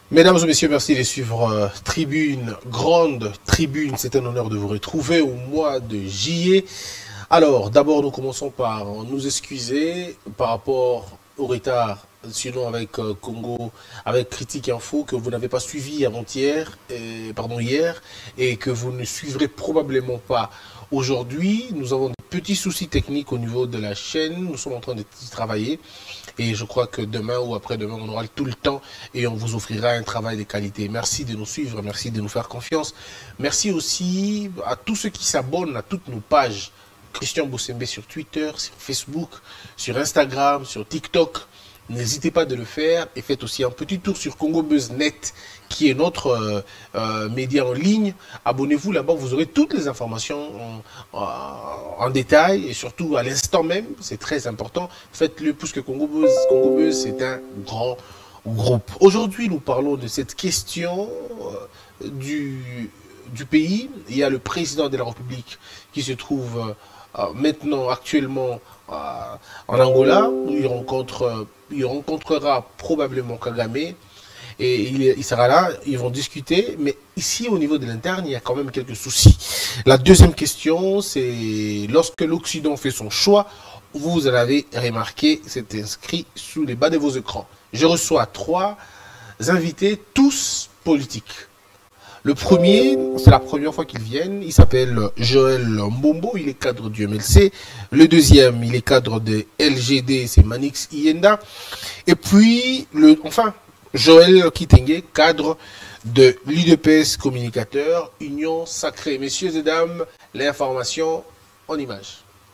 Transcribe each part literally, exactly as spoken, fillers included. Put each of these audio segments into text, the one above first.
Mesdames et messieurs, merci de suivre euh, Tribune, grande Tribune. C'est un honneur de vous retrouver au mois de juillet. Alors, d'abord, nous commençons par nous excuser par rapport au retard, sinon avec euh, Congo, avec Critique Info, que vous n'avez pas suivi avant-hier, euh, pardon, hier, et que vous ne suivrez probablement pas aujourd'hui. Nous avons des petits soucis techniques au niveau de la chaîne. Nous sommes en train de travailler. Et je crois que demain ou après-demain, on aura tout le temps et on vous offrira un travail de qualité. Merci de nous suivre, merci de nous faire confiance. Merci aussi à tous ceux qui s'abonnent à toutes nos pages. Christian Bossembe sur Twitter, sur Facebook, sur Instagram, sur TikTok. N'hésitez pas de le faire et faites aussi un petit tour sur Congo Buzz Net, qui est notre euh, euh, média en ligne. Abonnez-vous là-bas, vous aurez toutes les informations en, en, en détail et surtout à l'instant même. C'est très important. Faites-le puisque Congo Buzz, Congo Buzz c'est un grand groupe. Aujourd'hui, nous parlons de cette question euh, du, du pays. Il y a le président de la République qui se trouve euh, maintenant, actuellement, euh, en Angola, où il rencontre... Euh, il rencontrera probablement Kagame et il, il sera là, ils vont discuter, mais ici au niveau de l'interne, il y a quand même quelques soucis. La deuxième question, c'est lorsque l'Occident fait son choix, vous l'avez remarqué, c'est inscrit sous les bas de vos écrans. Je reçois trois invités, tous politiques. Le premier, c'est la première fois qu'ils viennent, il s'appelle Joël Mbombo, il est cadre du M L C. Le deuxième, il est cadre de L G D, c'est Manix Iyenda. Et puis, le, enfin, Joël Kitenge, cadre de l'U D P S communicateur, Union Sacrée. Messieurs et dames, l'information en images.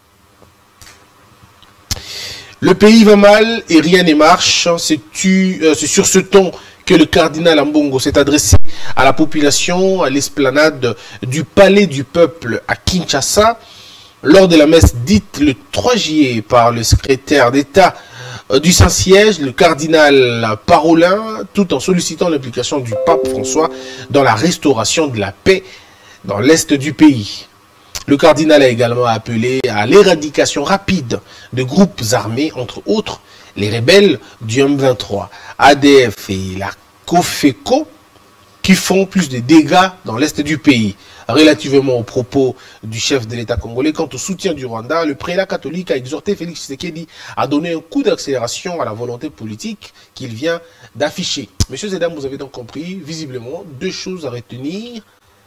Le pays va mal et rien ne marche, c'est euh, sur ce ton que le cardinal Ambongo s'est adressé à la population à l'esplanade du Palais du Peuple à Kinshasa lors de la messe dite le trois juillet par le secrétaire d'État du Saint-Siège, le cardinal Parolin, tout en sollicitant l'implication du pape François dans la restauration de la paix dans l'est du pays. Le cardinal a également appelé à l'éradication rapide de groupes armés, entre autres les rebelles du M vingt-trois, A D F et la COFECO, qui font plus de dégâts dans l'est du pays. Relativement aux propos du chef de l'État congolais quant au soutien du Rwanda, le prélat catholique a exhorté Félix Tshisekedi à donner un coup d'accélération à la volonté politique qu'il vient d'afficher. Messieurs et dames, vous avez donc compris, visiblement, deux choses à retenir.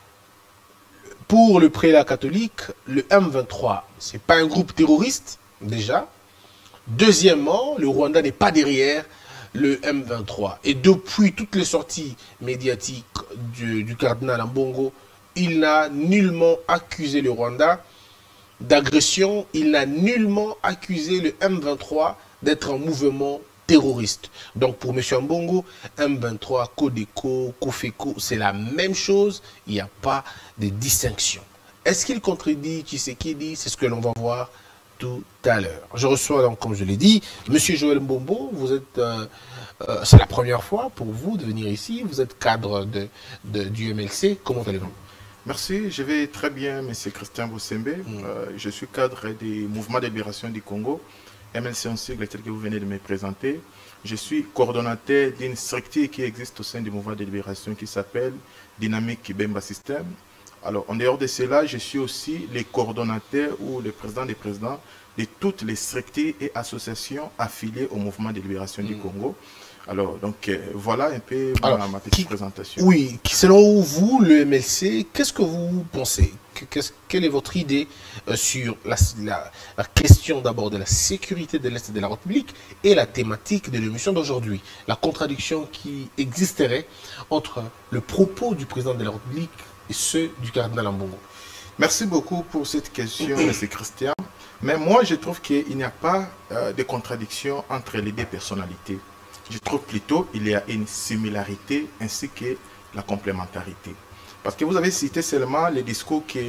Pour le prélat catholique, le M vingt-trois, ce n'est pas un groupe terroriste, déjà. Deuxièmement, le Rwanda n'est pas derrière le M vingt-trois. Et depuis toutes les sorties médiatiques du, du cardinal Ambongo, il n'a nullement accusé le Rwanda d'agression, il n'a nullement accusé le M vingt-trois d'être un mouvement terroriste. Donc pour M. Ambongo, M vingt-trois, Codeco, Cofeco, c'est la même chose, il n'y a pas de distinction. Est-ce qu'il contredit Tshisekedi? C'est ce que l'on va voir tout à l'heure. Je reçois donc, comme je l'ai dit, M. Joël Mbombo, vous êtes, euh, euh, c'est la première fois pour vous de venir ici, vous êtes cadre de, de, du M L C, comment allez-vous? Merci, je vais très bien, M. Christian Bossembe. Mm. Euh, je suis cadre des mouvements de libération du Congo, M L C en sigle, tel que vous venez de me présenter. Je suis coordonnateur d'une structure qui existe au sein du mouvement de libération qui s'appelle Dynamique Kibemba System. Alors, en dehors de cela, je suis aussi le coordonnateur ou le président des présidents de toutes les structures et associations affiliées au mouvement de libération mm. du Congo. Alors, donc, euh, voilà un peu Alors, ma, ma petite qui, présentation. Oui, selon vous, le M L C, qu'est-ce que vous pensez? Qu Quelle est votre idée euh, sur la, la, la question d'abord de la sécurité de l'Est de la République et la thématique de l'émission d'aujourd'hui? La contradiction qui existerait entre le propos du président de la République et ceux du cardinal Ambongo. Merci beaucoup pour cette question, M. Christian. Mais moi, je trouve qu'il n'y a pas euh, de contradiction entre les deux personnalités. Je trouve plutôt qu'il y a une similarité ainsi que la complémentarité. Parce que vous avez cité seulement le discours que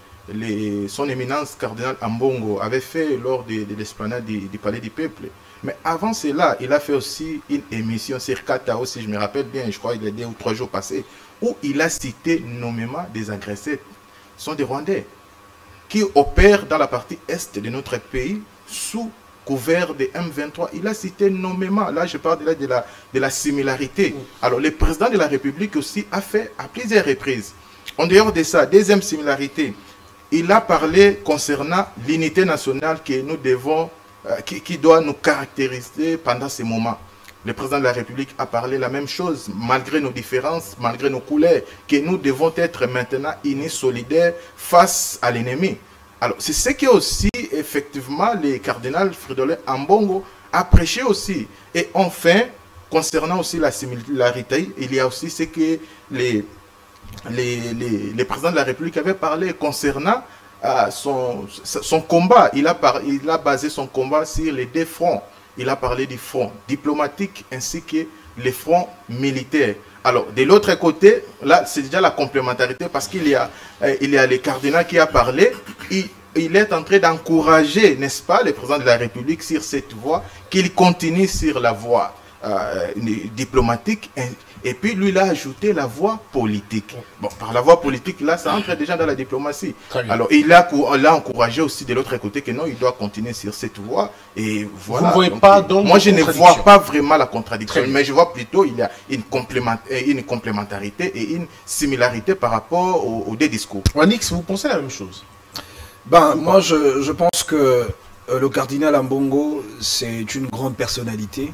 les, son éminence cardinal Ambongo avait fait lors de, de l'esplanade du, du Palais du Peuple. Mais avant cela, il a fait aussi une émission sur Katao, si je me rappelle bien, je crois qu'il y a deux ou trois jours passés, où il a cité nommément des agresseurs. Ce sont des Rwandais qui opèrent dans la partie est de notre pays sous couvert de M vingt-trois. Il a cité nommément, là je parle de la, de la, de la similarité. Alors le président de la République aussi a fait à plusieurs reprises. En dehors de ça, deuxième similarité, il a parlé concernant l'unité nationale que nous devons, euh, qui, qui doit nous caractériser pendant ces moments. Le président de la République a parlé la même chose, malgré nos différences, malgré nos couleurs, que nous devons être maintenant unis, solidaires face à l'ennemi. Alors, c'est ce que aussi, effectivement, le cardinal Fridolin Ambongo a prêché aussi. Et enfin, concernant aussi la similarité, il y a aussi ce que les, les, les, les présidents de la République avaient parlé concernant euh, son, son combat. Il a, par, il a basé son combat sur les deux fronts. Il a parlé du front diplomatique ainsi que les fronts militaires. Alors, de l'autre côté, là, c'est déjà la complémentarité parce qu'il y a, euh, il y a le cardinal qui a parlé. Il, il est en train d'encourager, n'est-ce pas, le président de la République sur cette voie, qu'il continue sur la voie euh, diplomatique. Et puis, lui, il a ajouté la voie politique. Bon, par la voie politique, là, ça entre déjà dans la diplomatie. Alors, il a, il a encouragé aussi de l'autre côté que non, il doit continuer sur cette voie. Et voilà. Vous ne voyez donc, pas donc moi, je ne vois pas vraiment la contradiction, mais je vois plutôt il y a une, complément, une complémentarité et une similarité par rapport aux, aux deux discours. Wanix, vous pensez la même chose? Ben, moi, je, je pense que euh, le cardinal Ambongo, c'est une grande personnalité.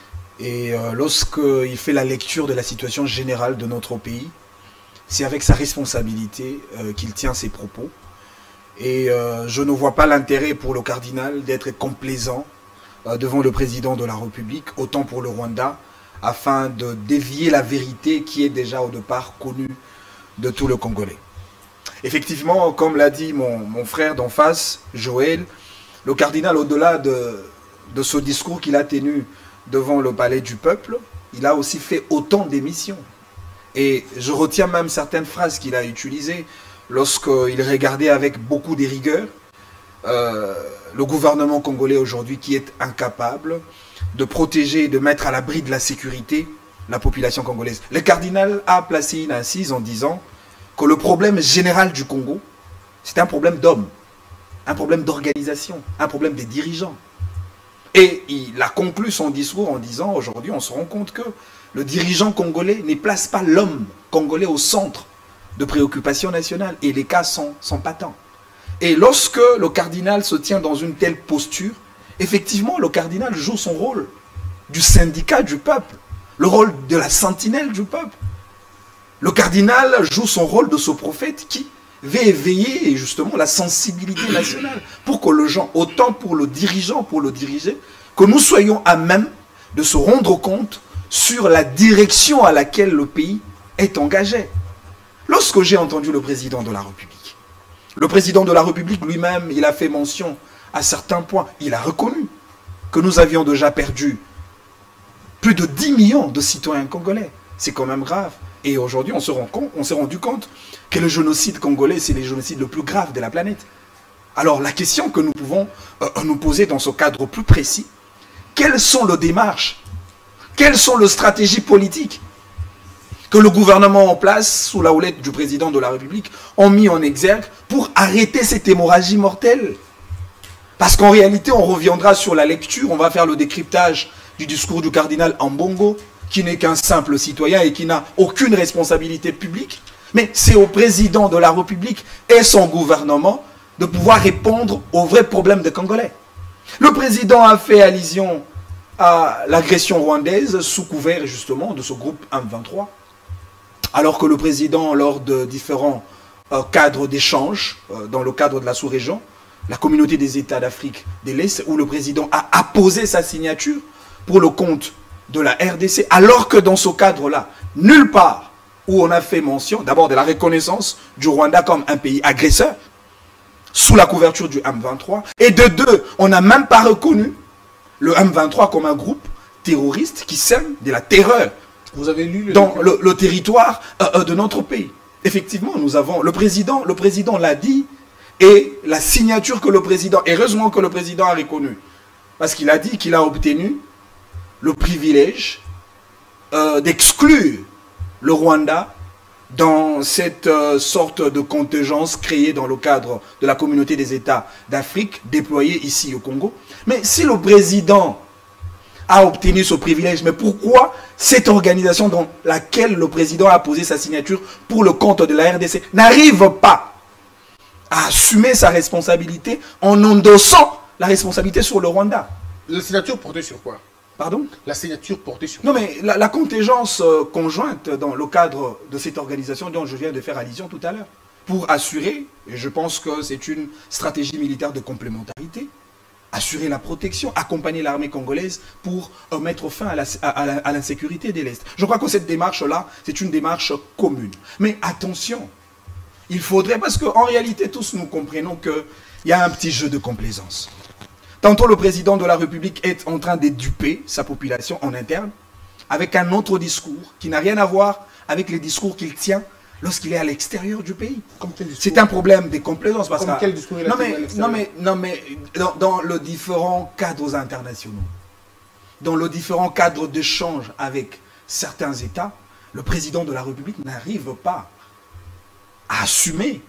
Et euh, lorsqu'il fait la lecture de la situation générale de notre pays, c'est avec sa responsabilité euh, qu'il tient ses propos. Et euh, je ne vois pas l'intérêt pour le cardinal d'être complaisant euh, devant le président de la République, autant pour le Rwanda, afin de dévier la vérité qui est déjà au départ connue de tout le Congolais. Effectivement, comme l'a dit mon, mon frère d'en face, Joël, le cardinal, au-delà de, de ce discours qu'il a tenu devant le palais du peuple, il a aussi fait autant d'émissions. Et je retiens même certaines phrases qu'il a utilisées lorsqu'il regardait avec beaucoup de rigueur euh, le gouvernement congolais aujourd'hui qui est incapable de protéger et de mettre à l'abri de la sécurité la population congolaise. Le cardinal a placé une incise en disant que le problème général du Congo, c'est un problème d'hommes, un problème d'organisation, un problème des dirigeants. Et il a conclu son discours en disant, aujourd'hui on se rend compte que le dirigeant congolais ne place pas l'homme congolais au centre de préoccupation nationale. Et les cas sont, sont patents. Et lorsque le cardinal se tient dans une telle posture, effectivement le cardinal joue son rôle du syndicat du peuple, le rôle de la sentinelle du peuple. Le cardinal joue son rôle de ce prophète qui veut éveiller justement la sensibilité nationale pour que le gens, autant pour le dirigeant, pour le diriger, que nous soyons à même de se rendre compte sur la direction à laquelle le pays est engagé. Lorsque j'ai entendu le président de la République, le président de la République lui-même, il a fait mention à certains points, il a reconnu que nous avions déjà perdu plus de dix millions de citoyens congolais. C'est quand même grave. Et aujourd'hui, on se rend compte, on s'est rendu compte que le génocide congolais, c'est le génocide le plus grave de la planète. Alors, la question que nous pouvons euh, nous poser dans ce cadre plus précis, quelles sont les démarches, quelles sont les stratégies politiques que le gouvernement en place, sous la houlette du président de la République, ont mis en exergue pour arrêter cette hémorragie mortelle? Parce qu'en réalité, on reviendra sur la lecture, on va faire le décryptage du discours du cardinal Ambongo, qui n'est qu'un simple citoyen et qui n'a aucune responsabilité publique. Mais c'est au président de la République et son gouvernement de pouvoir répondre aux vrais problèmes des Congolais. Le président a fait allusion à l'agression rwandaise sous couvert justement de ce groupe M vingt-trois. Alors que le président, lors de différents euh, cadres d'échange, euh, dans le cadre de la sous-région, la communauté des États d'Afrique de l'Est, où le président a apposé sa signature pour le compte de la R D C, alors que dans ce cadre-là, nulle part où on a fait mention, d'abord de la reconnaissance du Rwanda comme un pays agresseur, sous la couverture du M vingt-trois, et de deux, on n'a même pas reconnu le M vingt-trois comme un groupe terroriste qui sème de la terreur. Vous avez lu le dans le, le territoire euh, de notre pays. Effectivement, nous avons, le président, le président l'a dit, et la signature que le président, heureusement que le président a reconnu, parce qu'il a dit qu'il a obtenu le privilège euh, d'exclure le Rwanda dans cette euh, sorte de contingence créée dans le cadre de la communauté des États d'Afrique, déployée ici au Congo. Mais si le président a obtenu ce privilège, mais pourquoi cette organisation dans laquelle le président a posé sa signature pour le compte de la R D C n'arrive pas à assumer sa responsabilité en endossant la responsabilité sur le Rwanda? La signature portée sur quoi? Pardon? La signature portée sur Non, mais la, la contingence euh, conjointe dans le cadre de cette organisation dont je viens de faire allusion tout à l'heure, pour assurer, et je pense que c'est une stratégie militaire de complémentarité, assurer la protection, accompagner l'armée congolaise pour euh, mettre fin à l'insécurité de l'Est. Je crois que cette démarche-là, c'est une démarche commune. Mais attention, il faudrait, parce qu'en réalité, tous nous comprenons qu'il y a un petit jeu de complaisance. Tantôt, le président de la République est en train de duper sa population en interne avec un autre discours qui n'a rien à voir avec les discours qu'il tient lorsqu'il est à l'extérieur du pays. C'est un problème de complaisance. Parce Comme que, quel discours il a non, tenu mais, à l'extérieur? non, mais, non, mais dans, dans les différents cadres internationaux, dans les différents cadres d'échange avec certains États, le président de la République n'arrive pas à assumer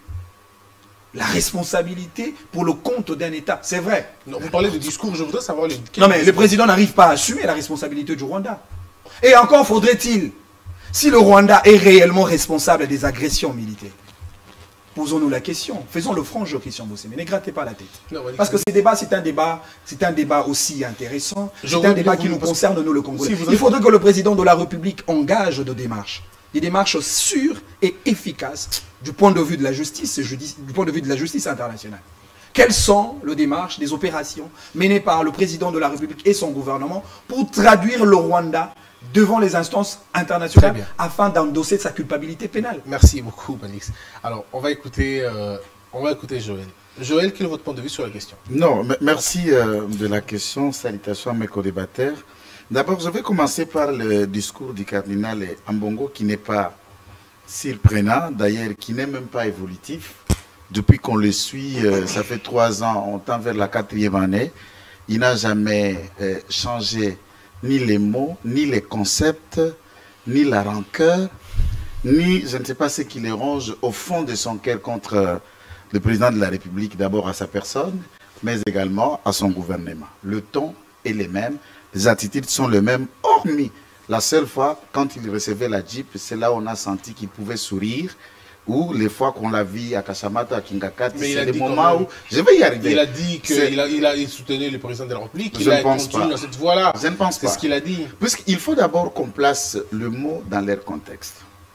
la responsabilité pour le compte d'un État. C'est vrai. Non, vous parlez de discours, je voudrais savoir... Les... Non, mais le président n'arrive pas à assumer la responsabilité du Rwanda. Et encore faudrait-il, si le Rwanda est réellement responsable des agressions militaires, posons-nous la question, faisons le franc jeu, Christian Bossé, mais ne grattez pas la tête. Non, parce que ce débat, c'est un débat, c'est un débat aussi intéressant, c'est un débat qui nous concerne, nous, le Congolais. Si Il faudrait que le président de la République engage des démarches, des démarches sûres et efficaces du point de vue de la justice, du point de vue de la justice internationale. Quelles sont les démarches, des opérations menées par le président de la République et son gouvernement pour traduire le Rwanda devant les instances internationales afin d'endosser sa culpabilité pénale? Merci beaucoup, Manix. Alors, on va écouter, euh, on va écouter Joël. Joël, quel est votre point de vue sur la question? Non, merci euh, de la question. Salutations à mes co-débatteurs. D'abord, je vais commencer par le discours du cardinal Ambongo qui n'est pas surprenant, d'ailleurs qui n'est même pas évolutif. Depuis qu'on le suit, euh, ça fait trois ans, on tend vers la quatrième année. Il n'a jamais euh, changé ni les mots, ni les concepts, ni la rancœur, ni, je ne sais pas ce qui les ronge au fond de son cœur contre euh, le président de la République, d'abord à sa personne, mais également à son gouvernement. Le ton est le même, les attitudes sont les mêmes, hormis la seule fois, quand il recevait la Jeep, c'est là où on a senti qu'il pouvait sourire, ou les fois qu'on l'a vu à Kashamata, à Kingakati, c'est le moment où... Je vais y arriver. Il a dit qu'il a, il a soutenu le président de la République, il je a ne pense pas. Dans cette voie-là. Je ne pense pas. C'est ce qu'il a dit. Puisqu'il faut d'abord qu'on place le mot dans leur contexte.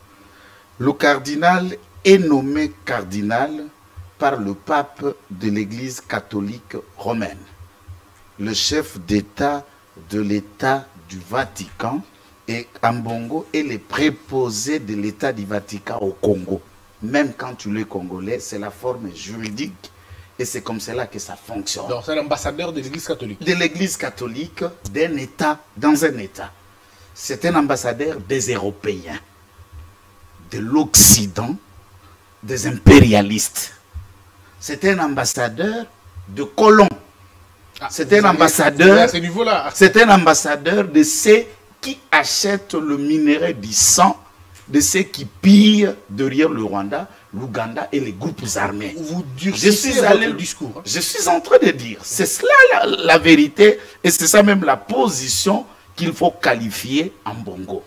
Le cardinal est nommé cardinal par le pape de l'Église catholique romaine, le chef d'État de l'État du Vatican, et Ambongo est le préposé de l'État du Vatican au Congo. Même quand tu es congolais, c'est la forme juridique et c'est comme cela que ça fonctionne. Donc c'est l'ambassadeur de l'Église catholique. De l'Église catholique, d'un État dans un État. C'est un ambassadeur des Européens, de l'Occident, des impérialistes. C'est un ambassadeur de colons. Ah, c'est un ambassadeur. C'est un ambassadeur de ceux qui achètent le minerai du sang, de ceux qui pillent derrière le Rwanda, l'Ouganda et les groupes armés. Vous je suis allé le discours. Hein. Je suis en train de dire, c'est cela la, la vérité et c'est ça même la position qu'il faut qualifier en Bongo.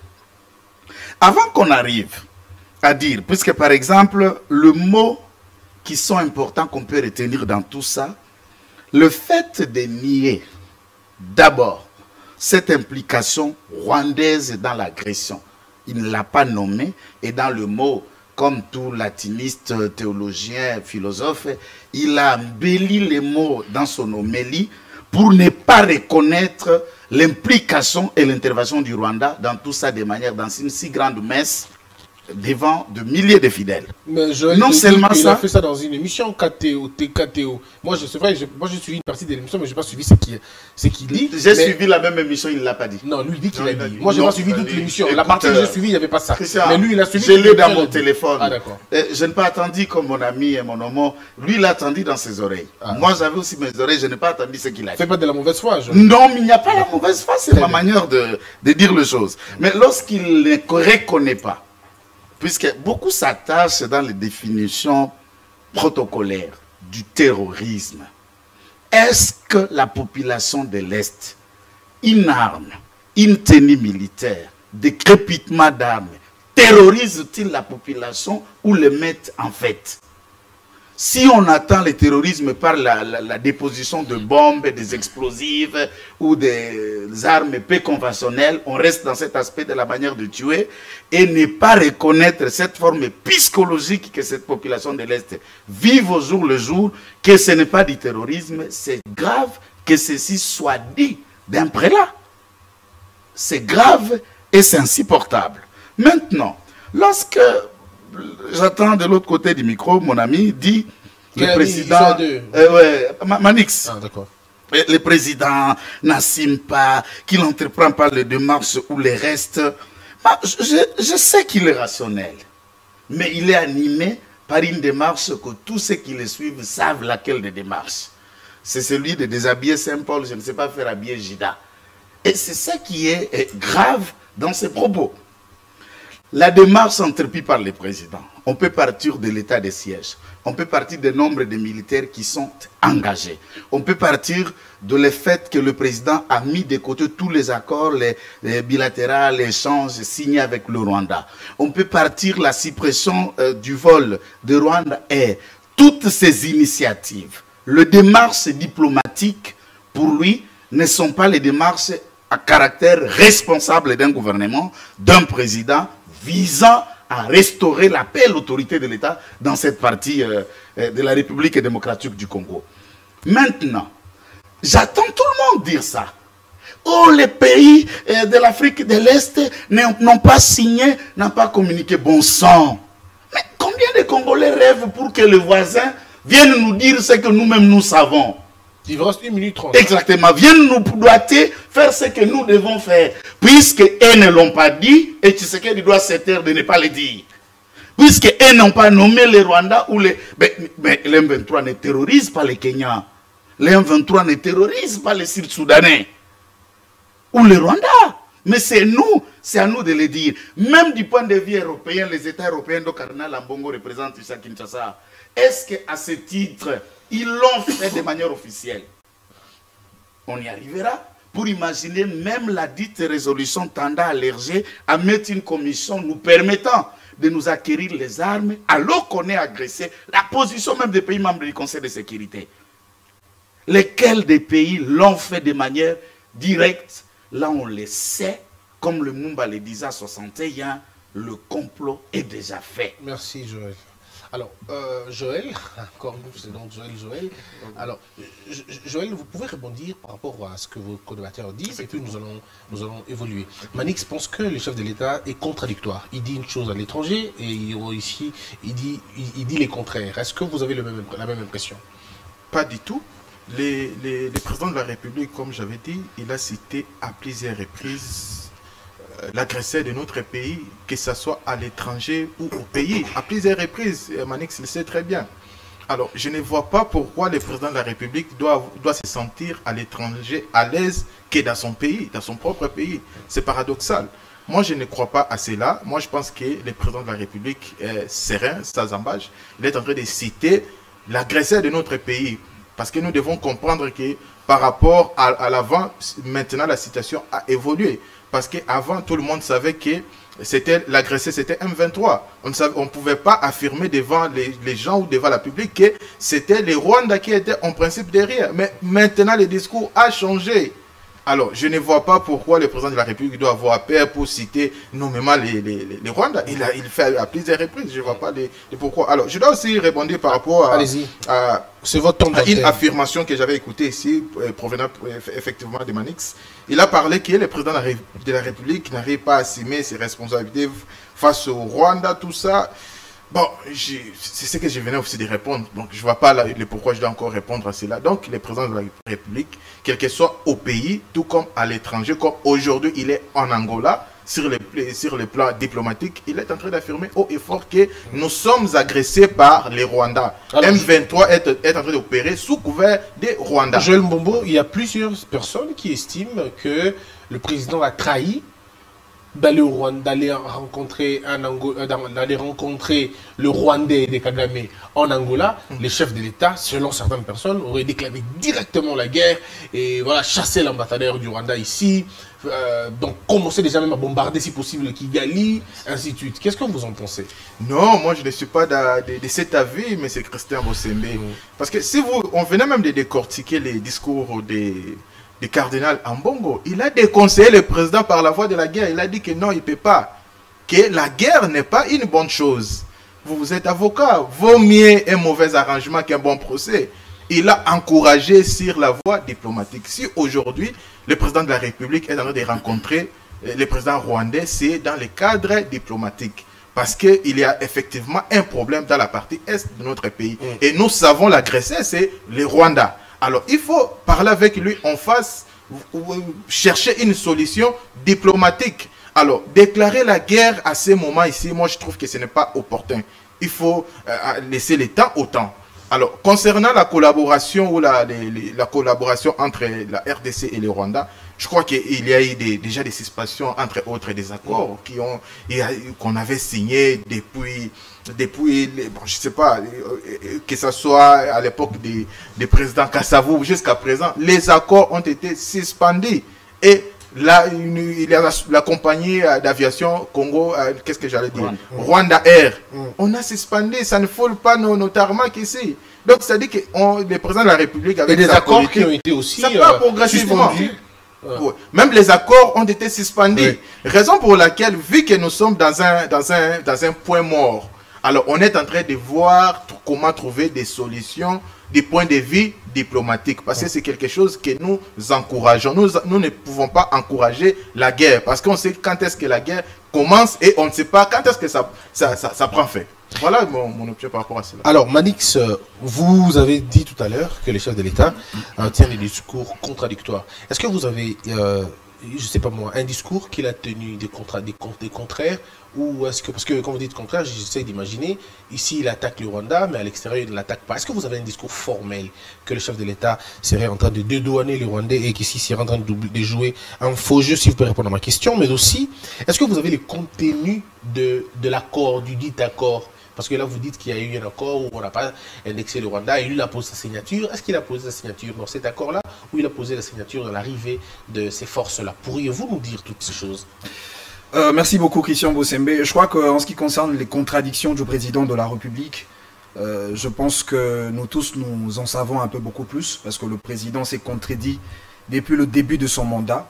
Avant qu'on arrive à dire, puisque par exemple, le mot qui sont importants qu'on peut retenir dans tout ça, le fait de nier d'abord cette implication rwandaise dans l'agression. Il ne l'a pas nommé et dans le mot, comme tout latiniste, théologien, philosophe, il a embelli les mots dans son homélie pour ne pas reconnaître l'implication et l'intervention du Rwanda dans tout ça de manière, dans une si grande messe devant de milliers de fidèles. Mais Joël, non seulement il ça, a fait ça dans une émission K T O, T K T O. Moi, je sais pas, moi j'ai suivi une partie de l'émission, mais je n'ai pas suivi ce qu'il ce qu'il dit. J'ai mais... suivi la même émission, il ne l'a pas dit. Non, lui dit qu'il a dit. dit. Moi, je n'ai pas suivi toute l'émission. La partie que j'ai suivie, il n'y avait pas ça. Christian, mais lui, il a suivi. Je l'ai dans mon téléphone. Ah, d'accord. Je n'ai pas attendu comme mon ami et mon homme. Lui, il a attendu dans ses oreilles. Ah. Moi, j'avais aussi mes oreilles, je n'ai pas attendu ce qu'il a dit. Fais pas de la mauvaise foi. Je... Non, mais il n'y a pas la mauvaise foi, c'est ma manière de, de dire les choses. Mais lorsqu'il ne reconnaît pas puisque beaucoup s'attachent dans les définitions protocolaires du terrorisme. Est-ce que la population de l'Est, une arme, une tenue militaire, des crépitements d'armes, terrorise-t-il la population ou le mettent en fait? Si on attend le terrorisme par la, la, la déposition de bombes, des explosifs ou des armes peu conventionnelles, on reste dans cet aspect de la manière de tuer et ne pas reconnaître cette forme psychologique que cette population de l'Est vive au jour le jour, que ce n'est pas du terrorisme, c'est grave que ceci soit dit d'un prélat. C'est grave et c'est insupportable. Maintenant, lorsque j'attends de l'autre côté du micro, mon ami dit, le président, euh, ouais, Manix, ah, d'accord. Le président n'assume pas, qu'il entreprend pas les démarches ou les restes. Je, je sais qu'il est rationnel, mais il est animé par une démarche que tous ceux qui le suivent savent laquelle des démarches. C'est celui de déshabiller Saint-Paul, je ne sais pas faire habiller Jida. Et c'est ça qui est, est grave dans ses propos. La démarche entreprise par le président, on peut partir de l'état de siège, on peut partir du nombre de militaires qui sont engagés, on peut partir de le fait que le président a mis de côté tous les accords les, les bilatéraux, les échanges signés avec le Rwanda. On peut partir de la suppression euh, du vol de Rwanda Air. Toutes ces initiatives, les démarches diplomatiques, pour lui, ne sont pas les démarches à caractère responsable d'un gouvernement, d'un président, visant à restaurer la paix et l'autorité de l'État dans cette partie euh, de la République démocratique du Congo. Maintenant, j'attends tout le monde dire ça. Oh, les pays euh, de l'Afrique de l'Est n'ont pas signé, n'ont pas communiqué. Bon sang. Mais combien de Congolais rêvent pour que le voisin vienne nous dire ce que nous-mêmes nous savons? Il vous reste une minute trente. Exactement. Viennent nous doiter faire ce que nous devons faire. Puisque eux ne l'ont pas dit, et Tshisekedi doit se taire de ne pas le dire. Puisque eux n'ont pas nommé les Rwandais ou les... Mais, mais l'M vingt-trois ne terrorise pas les Kenyans. L'M vingt-trois ne terrorise pas les Sud-Soudanais. Ou les Rwandais. Mais c'est nous, c'est à nous de le dire. Même du point de vue européen, les États européens dont Cardinal Ambongo représente à Kinshasa, est-ce qu'à ce titre, ils l'ont fait de manière officielle? On y arrivera pour imaginer même la dite résolution tendant à l'Alger à mettre une commission nous permettant de nous acquérir les armes alors qu'on est agressé. La position même des pays membres du Conseil de sécurité. Lesquels des pays l'ont fait de manière directe? Là, on le sait, comme le Mumba le disait à soixante et un, le complot est déjà fait. Merci, Joël. Alors, euh, Joël, encore nous, c'est donc Joël, Joël. Alors, Joël, vous pouvez rebondir par rapport à ce que vos co-débatteurs disent, et puis nous allons, nous allons évoluer. Manix pense que le chef de l'État est contradictoire. Il dit une chose à l'étranger, et ici, il dit, il, il dit les contraires. Est-ce que vous avez le même, la même impression? Pas du tout. Les, les, les présidents de la République, comme j'avais dit, il a cité à plusieurs reprises euh, l'agresseur de notre pays, que ce soit à l'étranger ou au pays. À plusieurs reprises, Manix le sait très bien. Alors, je ne vois pas pourquoi le président de la République doit, doit se sentir à l'étranger à l'aise que dans son pays, dans son propre pays. C'est paradoxal. Moi, je ne crois pas à cela. Moi, je pense que le président de la République est serein, sans embâche. Il est en train de citer l'agresseur de notre pays. Parce que nous devons comprendre que par rapport à, à l'avant, maintenant la situation a évolué. Parce qu'avant, tout le monde savait que c'était l'agresseur, c'était M vingt-trois. On ne pouvait pas affirmer devant les, les gens ou devant la public que c'était les Rwandais qui étaient en principe derrière. Mais maintenant, le discours a changé. Alors, je ne vois pas pourquoi le président de la République doit avoir peur pour citer nommément les, les, les, les Rwandais. Il a il fait à plusieurs reprises, je ne vois pas les, les pourquoi. Alors, je dois aussi répondre par rapport à, à, votre temps à une affirmation que j'avais écoutée ici, euh, provenant euh, effectivement de Manix. Il a parlé que le président de la, de la République n'arrive pas à assumer ses responsabilités face au Rwanda, tout ça. Bon, c'est ce que je venais aussi de répondre. Donc, je ne vois pas la, le pourquoi je dois encore répondre à cela. Donc, le président de la République, quel que soit au pays, tout comme à l'étranger, comme aujourd'hui il est en Angola, sur le, sur le plan diplomatique, il est en train d'affirmer haut et fort que nous sommes agressés par les Rwandais. M vingt-trois est, est en train d'opérer sous couvert des Rwandais. Joël Mbombo, il y a plusieurs personnes qui estiment que le président a trahi d'aller au Rwanda, d'aller rencontrer, un Ango- d'aller rencontrer le Rwandais de Kagame en Angola, mm. les chefs de l'État, selon certaines personnes, auraient déclaré directement la guerre et voilà, chassé l'ambassadeur du Rwanda ici. Euh, donc commencer déjà même à bombarder si possible Kigali, ainsi de suite. Qu'est-ce que vous en pensez? Non, moi je ne suis pas de, de, de cet avis, mais c'est Christian Bosembe. Mm. Parce que si vous, on venait même de décortiquer les discours des, des cardinal Ambongo, il a déconseillé le président par la voie de la guerre. Il a dit que non, il ne peut pas. Que la guerre n'est pas une bonne chose. Vous, vous êtes avocat, vaut mieux un mauvais arrangement qu'un bon procès. Il a encouragé sur la voie diplomatique. Si aujourd'hui, le président de la République est en train de rencontrer le président rwandais, c'est dans le cadre diplomatique. Parce qu'il y a effectivement un problème dans la partie est de notre pays. Mm. Et nous savons l'agresseur, c'est le Rwanda. Alors, il faut parler avec lui en face, chercher une solution diplomatique. Alors, déclarer la guerre à ce moment ici, moi je trouve que ce n'est pas opportun. Il faut euh, laisser le temps au temps. Alors, concernant la collaboration ou la, les, les, la collaboration entre la R D C et le Rwanda, je crois qu'il y a eu des, déjà des suspensions, entre autres, des accords qui ont, qu'on avait signés depuis, depuis les, bon, je sais pas, que ce soit à l'époque des, des présidents Kassavou jusqu'à présent, les accords ont été suspendus. Et là, une, il y a la, la compagnie d'aviation Congo, euh, qu'est-ce que j'allais dire, ouais. Rwanda Air. Mm. On a suspendu, ça ne fout pas nos, nos tarmacs ici. Donc, c'est-à-dire que on, le président de la République avec et des accords qui ont été aussi ça part euh, progressivement. Ouais. Ouais. Même les accords ont été suspendus. Oui. Raison pour laquelle, vu que nous sommes dans un, dans un, dans un point mort, alors on est en train de voir comment trouver des solutions du point de vue diplomatique. Parce que c'est quelque chose que nous encourageons. Nous, nous ne pouvons pas encourager la guerre. Parce qu'on sait quand est-ce que la guerre commence et on ne sait pas quand est-ce que ça, ça, ça, ça prend fin. Voilà mon, mon opinion par rapport à cela. Alors, Manix, vous avez dit tout à l'heure que les chefs de l'État euh, tiennent des discours contradictoires. Est-ce que vous avez, euh, je ne sais pas moi, un discours qu'il a tenu des, contra des, des contraires ou est-ce que, parce que quand vous dites contraire, j'essaie d'imaginer, ici il attaque le Rwanda, mais à l'extérieur il ne l'attaque pas. Est-ce que vous avez un discours formel que le chef de l'État serait en train de dédouaner le Rwandais et qu'ici il serait en train de, de jouer un faux jeu, si vous pouvez répondre à ma question, mais aussi, est-ce que vous avez le contenu de, de l'accord, du dit accord? Parce que là, vous dites qu'il y a eu un accord où on n'a pas indexé le Rwanda et lui, il a posé sa signature. Est-ce qu'il a posé sa signature dans cet accord-là ou il a posé la signature dans l'arrivée de ces forces-là? Pourriez-vous nous dire toutes ces choses? euh, Merci beaucoup, Christian Bosembe. Je crois qu'en ce qui concerne les contradictions du président de la République, euh, je pense que nous tous, nous en savons un peu beaucoup plus parce que le président s'est contredit depuis le début de son mandat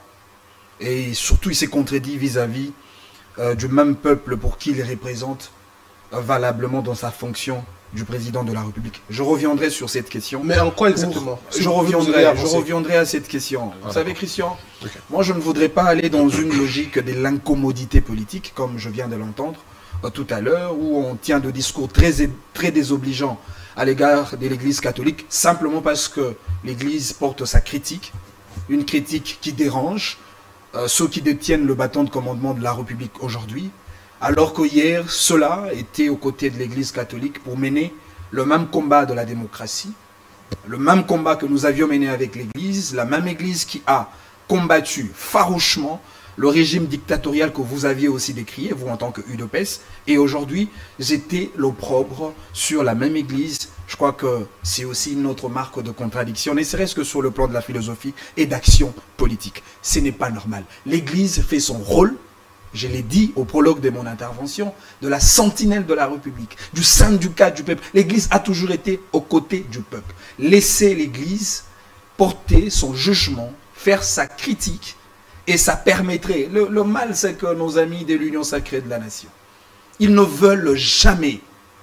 et surtout, il s'est contredit vis-à-vis euh, du même peuple pour qui il représente valablement dans sa fonction du président de la République. Je reviendrai sur cette question. Mais en quoi exactement? Je, je, reviendrai, je reviendrai à cette question. Vous ah, savez, Christian, okay. moi je ne voudrais pas aller dans une logique de l'incommodité politique, comme je viens de l'entendre euh, tout à l'heure, où on tient de discours très, très désobligeants à l'égard de l'Église catholique, simplement parce que l'Église porte sa critique, une critique qui dérange euh, ceux qui détiennent le bâton de commandement de la République aujourd'hui, alors qu'hier, ceux-là étaient aux côtés de l'Église catholique pour mener le même combat de la démocratie, le même combat que nous avions mené avec l'Église, la même Église qui a combattu farouchement le régime dictatorial que vous aviez aussi décrié, vous en tant que U D P S, et aujourd'hui, j'étais l'opprobre sur la même Église. Je crois que c'est aussi une autre marque de contradiction, ne serait-ce que sur le plan de la philosophie et d'action politique. Ce n'est pas normal. L'Église fait son rôle, je l'ai dit au prologue de mon intervention, de la sentinelle de la République, du syndicat du peuple. L'Église a toujours été aux côtés du peuple. Laissez l'Église porter son jugement, faire sa critique, et ça permettrait... Le, le mal, c'est que nos amis de l'Union sacrée de la nation, ils ne veulent jamais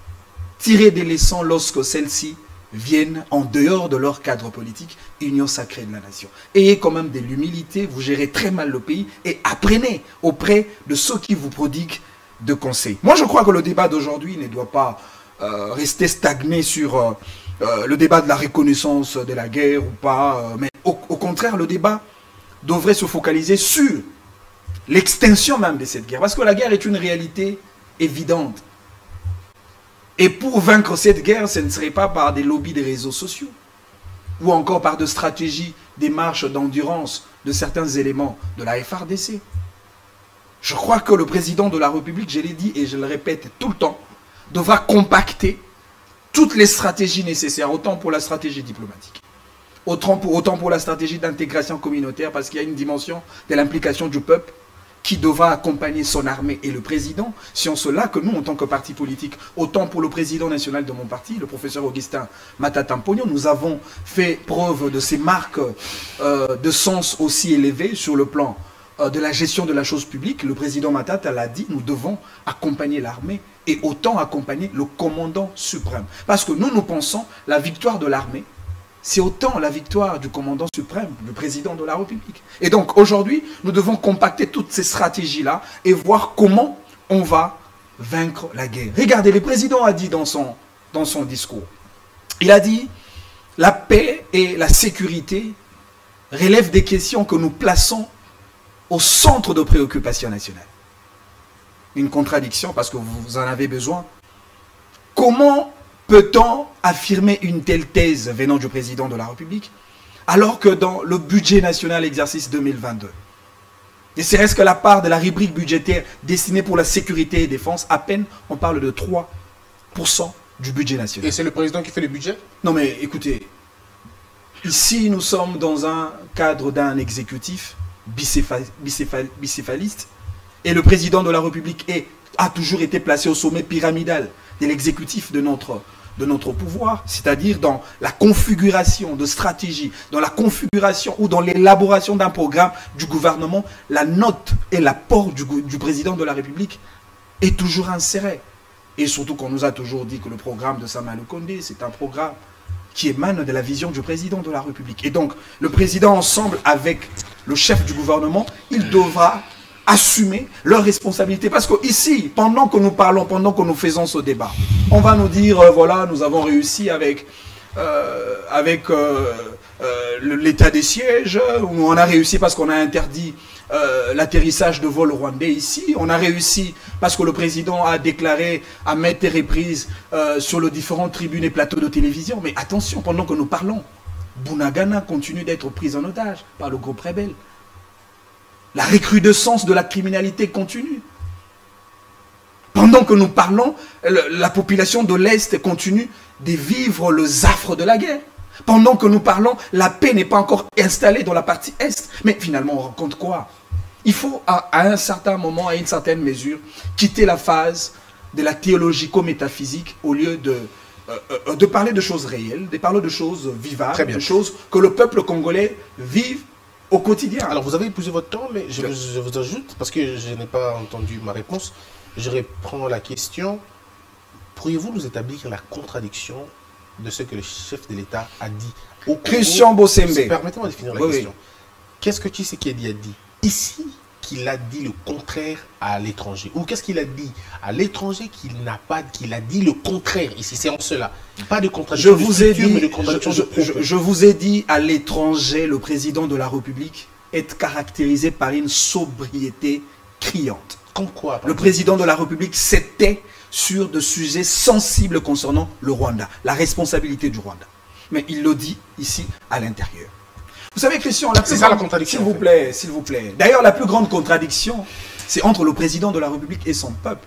tirer des leçons lorsque celles-ci viennent en dehors de leur cadre politique, Union sacrée de la nation. Ayez quand même de l'humilité, vous gérez très mal le pays et apprenez auprès de ceux qui vous prodiguent de conseils. Moi, je crois que le débat d'aujourd'hui ne doit pas euh, rester stagné sur euh, euh, le débat de la reconnaissance de la guerre ou pas, euh, mais au, au contraire, le débat devrait se focaliser sur l'extinction même de cette guerre, parce que la guerre est une réalité évidente. Et pour vaincre cette guerre, ce ne serait pas par des lobbies des réseaux sociaux ou encore par de stratégies, des marches d'endurance de certains éléments de la F R D C. Je crois que le président de la République, je l'ai dit et je le répète tout le temps, devra compacter toutes les stratégies nécessaires, autant pour la stratégie diplomatique, autant pour, autant pour la stratégie d'intégration communautaire, parce qu'il y a une dimension de l'implication du peuple qui devra accompagner son armée et le président, si on se là que nous, en tant que parti politique, autant pour le président national de mon parti, le professeur Augustin Matata Mpogno, nous avons fait preuve de ces marques euh, de sens aussi élevées sur le plan euh, de la gestion de la chose publique. Le président Matata l'a dit, nous devons accompagner l'armée et autant accompagner le commandant suprême. Parce que nous, nous pensons la victoire de l'armée, c'est autant la victoire du commandant suprême, du président de la République. Et donc aujourd'hui, nous devons compacter toutes ces stratégies-là et voir comment on va vaincre la guerre. Regardez, le président a dit dans son, dans son discours, il a dit « La paix et la sécurité relèvent des questions que nous plaçons au centre de préoccupation nationale. » Une contradiction parce que vous en avez besoin. Comment peut-on affirmer une telle thèse venant du président de la République alors que dans le budget national exercice deux mille vingt-deux, et serait-ce que la part de la rubrique budgétaire destinée pour la sécurité et défense, à peine on parle de trois pour cent du budget national. Et c'est le président qui fait le budget? Non mais écoutez, ici nous sommes dans un cadre d'un exécutif bicéphal, bicéphal, bicéphaliste et le président de la République est, a toujours été placé au sommet pyramidal de l'exécutif de notre, de notre pouvoir, c'est-à-dire dans la configuration de stratégie, dans la configuration ou dans l'élaboration d'un programme du gouvernement, la note et l'apport du, du président de la République est toujours inséré. Et surtout qu'on nous a toujours dit que le programme de Samuel Condé, c'est un programme qui émane de la vision du président de la République. Et donc, le président, ensemble avec le chef du gouvernement, il devra assumer leurs responsabilités. Parce que ici, pendant que nous parlons, pendant que nous faisons ce débat, on va nous dire, euh, voilà, nous avons réussi avec, euh, avec euh, euh, l'état des sièges, où on a réussi parce qu'on a interdit euh, l'atterrissage de vols rwandais ici, on a réussi parce que le président a déclaré à maintes reprises euh, sur les différentes tribunes et plateaux de télévision. Mais attention, pendant que nous parlons, Bunagana continue d'être pris en otage par le groupe rebelle. La recrudescence de la criminalité continue. Pendant que nous parlons, la population de l'Est continue de vivre les affres de la guerre. Pendant que nous parlons, la paix n'est pas encore installée dans la partie Est. Mais finalement, on rencontre quoi? Il faut, à, à un certain moment, à une certaine mesure, quitter la phase de la théologico-métaphysique au lieu de, euh, de parler de choses réelles, de parler de choses vivables, de choses que le peuple congolais vive au quotidien. Alors, vous avez épousé votre temps, mais je, je, je vous ajoute, parce que je n'ai pas entendu ma réponse, je reprends la question. Pourriez-vous nous établir la contradiction de ce que le chef de l'État a dit au Christian Bossembe. Permettez-moi de finir la oui, question. Oui. Qu'est-ce que Tshisekedi a dit ici qu'il a dit le contraire à l'étranger? Ou qu'est-ce qu'il a dit à l'étranger qu'il n'a pas, qu'il a dit le contraire ici? C'est en cela. Pas de contradiction je vous de ai dit, mais de contradiction je, de je, je vous ai dit à l'étranger, le président de la République est caractérisé par une sobriété criante. Comme quoi? Le président de la République s'était sur des sujets sensibles concernant le Rwanda, la responsabilité du Rwanda. Mais il le dit ici à l'intérieur. Vous savez, Christian, c'est ça la contradiction. S'il vous plaît, s'il vous plaît. D'ailleurs, la plus grande contradiction, c'est entre le président de la République et son peuple.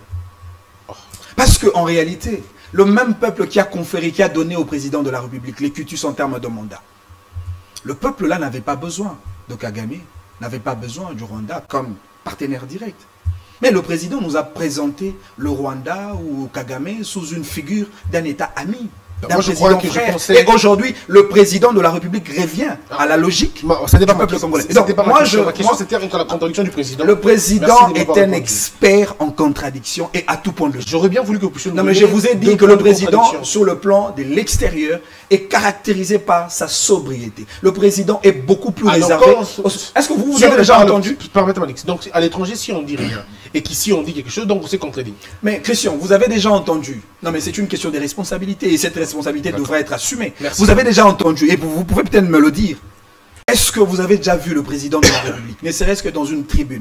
Parce qu'en réalité, le même peuple qui a conféré, qui a donné au président de la République les cutus en termes de mandat, le peuple là n'avait pas besoin de Kagame, n'avait pas besoin du Rwanda comme partenaire direct. Mais le président nous a présenté le Rwanda ou Kagame sous une figure d'un État ami. Moi, je crois que je pensais... Et aujourd'hui, le président de la République revient à la logique ça du peuple congolais. Donc, pas moi, ma je, question. Ma question, c'était entre la contradiction du président. Le président est un expert en contradiction et à tout point de vue. J'aurais bien voulu que vous puissiez... Non, mais je vous ai dit que le président, sur le plan de l'extérieur, est caractérisé par sa sobriété. Le président est beaucoup plus réservé. Est-ce que vous, vous avez déjà entendu? Permettez-moi, donc à l'étranger, si on dit rien, et qu'ici on dit quelque chose, donc c'est contredit. Mais Christian, vous avez déjà entendu. Non, mais c'est une question de responsabilité, et cette responsabilité devrait être assumée. Merci. Vous avez déjà entendu, et vous, vous pouvez peut-être me le dire. Est-ce que vous avez déjà vu le président de la République, ne serait-ce que dans une tribune,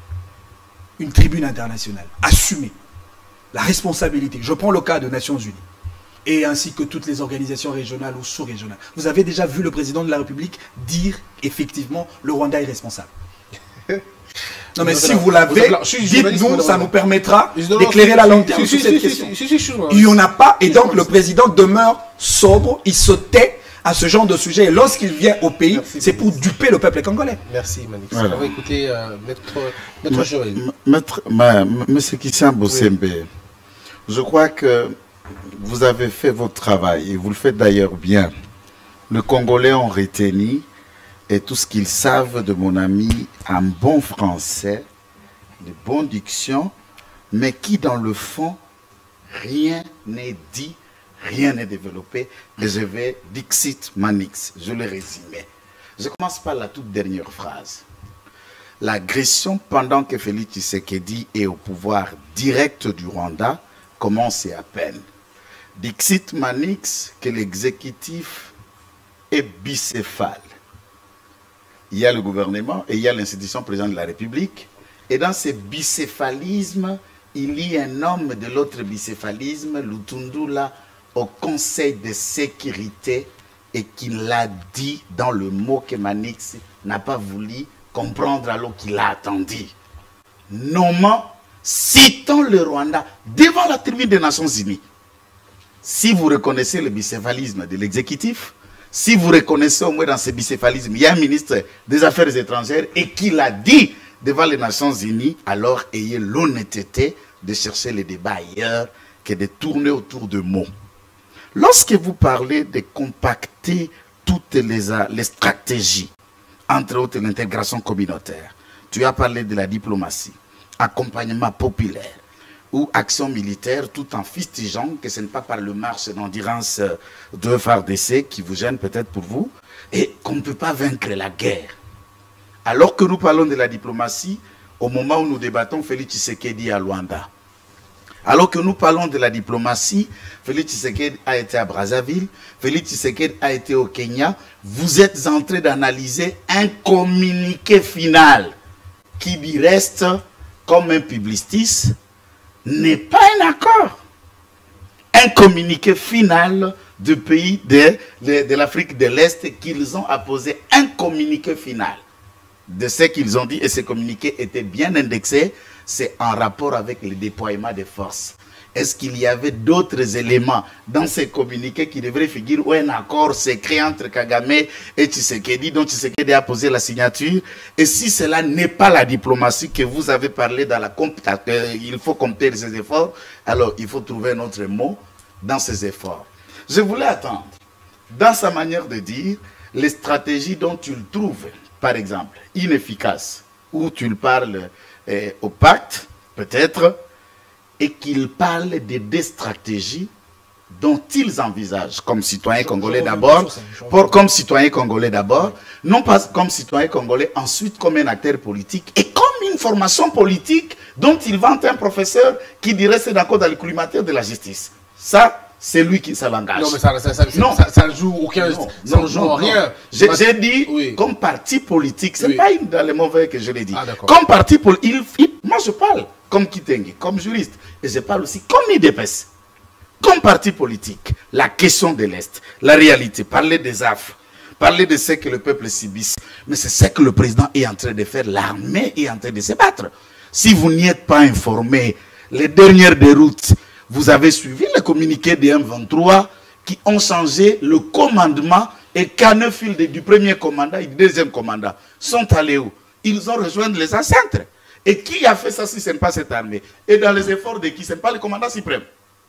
une tribune internationale, assumer la responsabilité? Je prends le cas des Nations Unies, et ainsi que toutes les organisations régionales ou sous-régionales. Vous avez déjà vu le président de la République dire effectivement le Rwanda est responsable? Non, mais si vous l'avez, dites-nous, ça nous permettra d'éclairer la lanterne sur cette question. Il n'y en a pas, et donc le président demeure sobre, il se tait à ce genre de sujet. Et lorsqu'il vient au pays, c'est pour duper le peuple congolais. Merci, Manix. Voilà. On va écouter euh, Maître, Maître Joël. Maître, ma, Monsieur Kissan Bosembe, oui. Je crois que vous avez fait votre travail, et vous le faites d'ailleurs bien. Les Congolais ont retenu et tout ce qu'ils savent de mon ami en bon français, de bonne diction, mais qui dans le fond, rien n'est dit, rien n'est développé. Et je vais dixit manix, je le résumé. Je commence par la toute dernière phrase. L'agression pendant que Félix Tshisekedi est au pouvoir direct du Rwanda commence à peine. Dixit manix que l'exécutif est bicéphale. Il y a le gouvernement et il y a l'institution présidente de la République. Et dans ce bicéphalisme, il y a un homme de l'autre bicéphalisme, Lutundula, au Conseil de sécurité, et qui l'a dit dans le mot que Manix n'a pas voulu comprendre alors qu'il a attendu. Nommant, citant le Rwanda devant la tribune des Nations Unies. Si vous reconnaissez le bicéphalisme de l'exécutif, si vous reconnaissez au moins dans ce bicéphalisme, il y a un ministre des Affaires étrangères et qui l'a dit devant les Nations Unies, alors ayez l'honnêteté de chercher les débats ailleurs que de tourner autour de mots. Lorsque vous parlez de compacter toutes les, les stratégies, entre autres l'intégration communautaire, tu as parlé de la diplomatie, accompagnement populaire ou action militaire, tout en fustigeant que ce n'est pas par le marche d'endurance de F A R D C qui vous gêne peut-être pour vous, et qu'on ne peut pas vaincre la guerre. Alors que nous parlons de la diplomatie, au moment où nous débattons Félix Tshisekedi à Luanda. Alors que nous parlons de la diplomatie, Félix Tshisekedi a été à Brazzaville, Félix Tshisekedi a été au Kenya. Vous êtes en train d'analyser un communiqué final qui dit reste comme un publiciste, n'est pas un accord. Un communiqué final du pays de, de, de l'Afrique de l'Est qu'ils ont apposé, un communiqué final de ce qu'ils ont dit, et ce communiqué était bien indexé, c'est en rapport avec le déploiement des forces. Est-ce qu'il y avait d'autres éléments dans ces communiqués qui devraient figurer ou un accord secret entre Kagame et Tshisekedi, dont Tshisekedi a posé la signature? Et si cela n'est pas la diplomatie que vous avez parlé dans la compte, euh, il faut compter ces efforts, alors il faut trouver un autre mot dans ces efforts. Je voulais attendre, dans sa manière de dire, les stratégies dont tu le trouves, par exemple, inefficaces, où tu le parles euh, au pacte, peut-être, et qu'il parle de des stratégies dont ils envisagent, comme citoyens congolais d'abord, pour comme citoyens congolais d'abord, non pas comme citoyens congolais, ensuite comme un acteur politique, et comme une formation politique dont il vante un professeur qui dirait c'est d'accord dans le climateur de la justice. Ça, c'est lui qui s'engage. Non, mais ça, ça, ça, non. ça, ça ne joue aucun, non, ça non, ne joue non, rien. J'ai dit, oui. Comme parti politique, c'est oui. Pas une dans les mauvais que je l'ai dit. Ah, comme parti politique, moi je parle comme Kitenge, comme juriste, et je parle aussi comme I D P E S. Comme parti politique, la question de l'Est, la réalité, parler des affres, parler de ce que le peuple subisse, mais c'est ce que le président est en train de faire, l'armée est en train de se battre. Si vous n'y êtes pas informé, les dernières déroutes, vous avez suivi le communiqué des M vingt-trois qui ont changé le commandement et qu'un fil du premier commandant et du deuxième commandant sont allés où? Ils ont rejoint les ancêtres. Et qui a fait ça si ce n'est pas cette armée? Et dans les efforts de qui? Ce n'est pas le commandant suprême.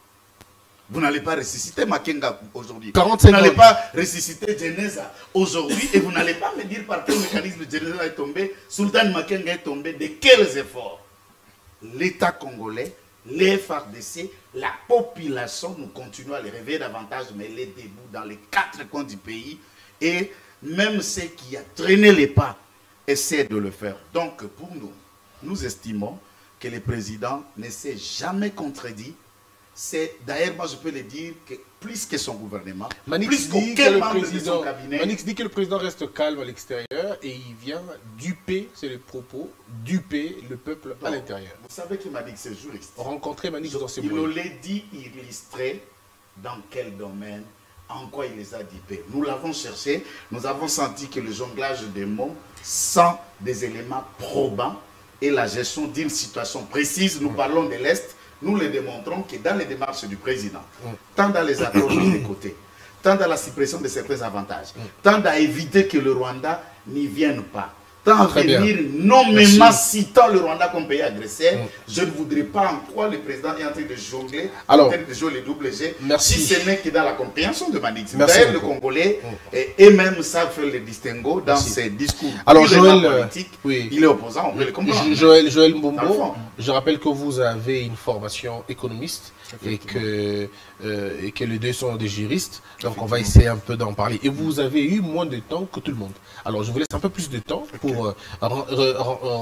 Vous n'allez pas ressusciter Makenga aujourd'hui. Vous n'allez pas ressusciter Genesa aujourd'hui. Et vous n'allez pas me dire par quel mécanisme Genesa est tombé, Sultan Makenga est tombé, de quels efforts? L'État congolais, les F A R D C, la population, nous continuons à les réveiller davantage, mais les debout dans les quatre coins du pays. Et même ceux qui ont traîné les pas essaient de le faire. Donc pour nous, nous estimons que le président ne s'est jamais contredit. C'est d'ailleurs, moi je peux le dire, que plus que son gouvernement, Manix plus qu'aucun membre de son cabinet. Manix dit que le président reste calme à l'extérieur et il vient duper, c'est le propos, duper le peuple à l'intérieur. Vous savez que Manix est juriste. Rencontrer Manix dans ses Il mots. nous l'a dit, illustré dans quel domaine, en quoi il les a dupés. Nous l'avons cherché, nous avons senti que le jonglage des mots sans des éléments probants et la gestion d'une situation précise. Nous parlons de l'Est, nous le démontrons que dans les démarches du président, tant dans les accords de côté, tant dans la suppression de certains avantages, tant à éviter que le Rwanda n'y vienne pas, tant à venir nommément citant le Rwanda comme pays agresseur, mm. je ne voudrais pas en quoi le président est en train de jongler, Alors, en train de jouer le double G, merci. Si ce n'est que dans la compréhension de Manix. D'ailleurs, le Congolais, mm. et eux-mêmes savent faire le distinguo dans merci. Ses discours. Alors, Joël, politique, oui. il est opposant, on peut le comprendre. Joël, Joël Mbombo, je rappelle que vous avez une formation économiste et que, euh, et que les deux sont des juristes, donc on va essayer un peu d'en parler. Et vous avez eu moins de temps que tout le monde. Alors, je vous laisse un peu plus de temps pour pour euh,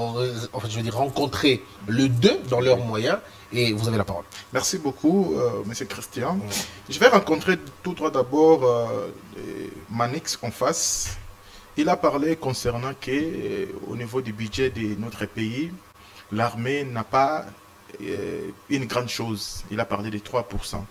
en fait, je veux dire, rencontrer le deux dans leurs moyens et vous avez la parole. Merci beaucoup, euh, Monsieur Christian. Mmh. Je vais rencontrer tout droit d'abord euh, Manix en face. Il a parlé concernant que euh, au niveau du budget de notre pays, l'armée n'a pas euh, une grande chose. Il a parlé de trois pour cent.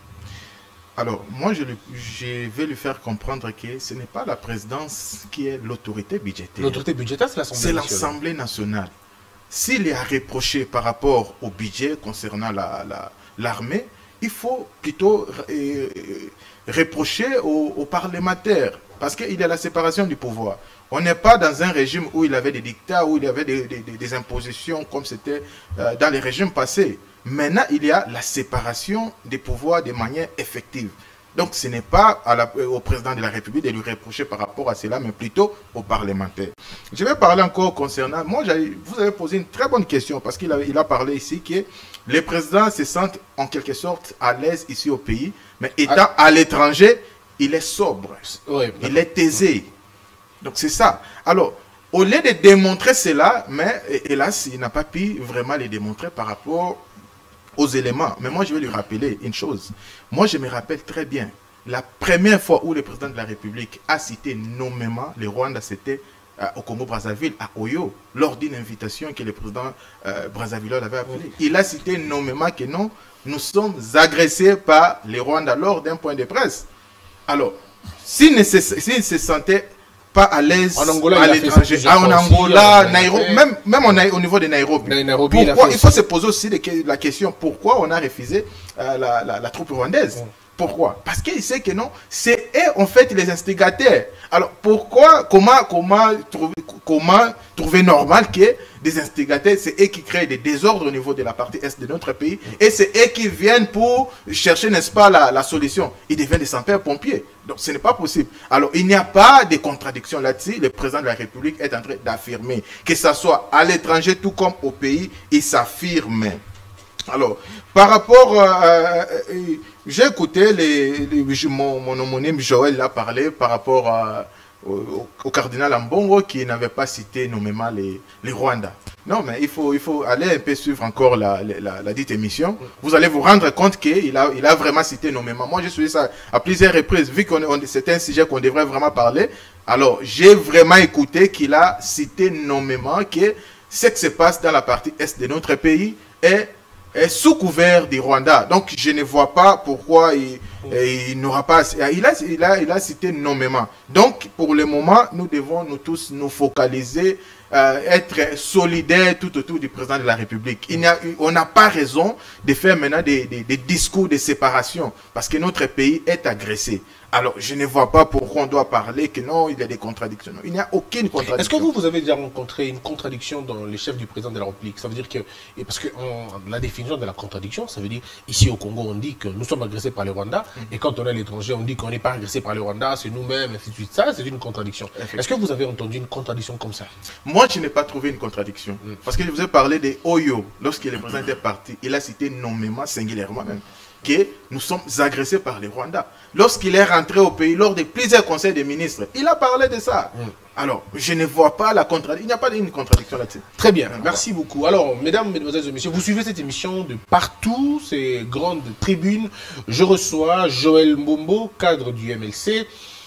Alors, moi, je, le, je vais lui faire comprendre que ce n'est pas la présidence qui est l'autorité budgétaire. L'autorité budgétaire, c'est l'Assemblée nationale. C'est l'Assemblée nationale. S'il est à reprocher par rapport au budget concernant l'armée, la, la, il faut plutôt euh, reprocher aux, aux parlementaires. Parce qu'il y a la séparation du pouvoir. On n'est pas dans un régime où il y avait des dictats, où il y avait des, des, des impositions comme c'était euh, dans les régimes passés. Maintenant, il y a la séparation des pouvoirs de manière effective. Donc, ce n'est pas à la, au président de la République de lui reprocher par rapport à cela, mais plutôt aux parlementaires. Je vais parler encore concernant... Moi, vous avez posé une très bonne question, parce qu'il a, il a parlé ici que les présidents se sentent en quelque sorte à l'aise ici au pays, mais étant à, à l'étranger, il est sobre, oui, il est aisé. Donc, c'est ça. Alors... Au lieu de démontrer cela, mais hélas, il n'a pas pu vraiment le démontrer par rapport aux éléments. Mais moi, je vais lui rappeler une chose. Moi, je me rappelle très bien, la première fois où le président de la République a cité nommément le Rwanda, c'était euh, au Congo-Brazzaville, à Oyo, lors d'une invitation que le président euh, Brazzaville avait appelée. Il a cité nommément que non, nous sommes agressés par les Rwandais lors d'un point de presse. Alors, s'il ne se, s'il se sentait pas à l'aise à l'étranger, en Angola, aussi, Nairobi, même, même on a, au niveau de Nairobi. Nairobi pourquoi, il, il faut se poser aussi la question, pourquoi on a refusé euh, la, la, la troupe rwandaise? Ouais. Pourquoi? Parce qu'il sait que non, c'est eux en fait les instigateurs. Alors pourquoi, comment, comment, trouver, comment trouver normal que des instigateurs, c'est eux qui créent des désordres au niveau de la partie est de notre pays, et c'est eux qui viennent pour chercher, n'est-ce pas, la, la solution. Ils deviennent des sapeurs-pompiers. Donc ce n'est pas possible. Alors il n'y a pas de contradiction là-dessus. Le président de la République est en train d'affirmer que ça soit à l'étranger tout comme au pays, il s'affirme. Alors, par rapport, euh, euh, j'ai écouté les, les, mon, mon homonyme Joël l'a parlé par rapport à, au, au cardinal Ambongo qui n'avait pas cité nommément les, les Rwandais. Non, mais il faut, il faut aller un peu suivre encore la, la, la dite émission. Vous allez vous rendre compte qu'il a, il a vraiment cité nommément. Moi, j'ai suivi ça à plusieurs reprises, vu que c'est un sujet qu'on devrait vraiment parler. Alors, j'ai vraiment écouté qu'il a cité nommément que ce qui se passe dans la partie est de notre pays est est sous couvert du Rwanda. Donc, je ne vois pas pourquoi il, il n'aura pas... Il a, il, a, il a cité nommément. Donc, pour le moment, nous devons nous tous nous focaliser, euh, être solidaires tout autour du président de la République. Il a, on n'a pas raison de faire maintenant des, des, des discours de séparation parce que notre pays est agressé. Alors, je ne vois pas pourquoi on doit parler que non, il y a des contradictions. Non, il n'y a aucune contradiction. Est-ce que vous, vous avez déjà rencontré une contradiction dans les chefs du président de la République? Ça veut dire que, parce que on, la définition de la contradiction, ça veut dire, ici au Congo, on dit que nous sommes agressés par les Rwandais, mm-hmm. et quand on est à l'étranger, on dit qu'on n'est pas agressé par les Rwandais, c'est nous-mêmes, ainsi de suite. Ça, c'est une contradiction. Est-ce que vous avez entendu une contradiction comme ça? Moi, je n'ai pas trouvé une contradiction. Mm. Parce que je vous ai parlé de Oyo, lorsque le président était parti, il a cité nommément, singulièrement même, que nous sommes agressés par les Rwandais. Lorsqu'il est rentré au pays, lors de plusieurs conseils des ministres, il a parlé de ça. Mm. Alors, je ne vois pas la contradiction. Il n'y a pas une contradiction là-dessus. Très bien, merci beaucoup. Alors, mesdames, mesdemoiselles et messieurs, vous suivez cette émission de partout, ces grandes tribunes. Je reçois Joël Mbombo, cadre du M L C,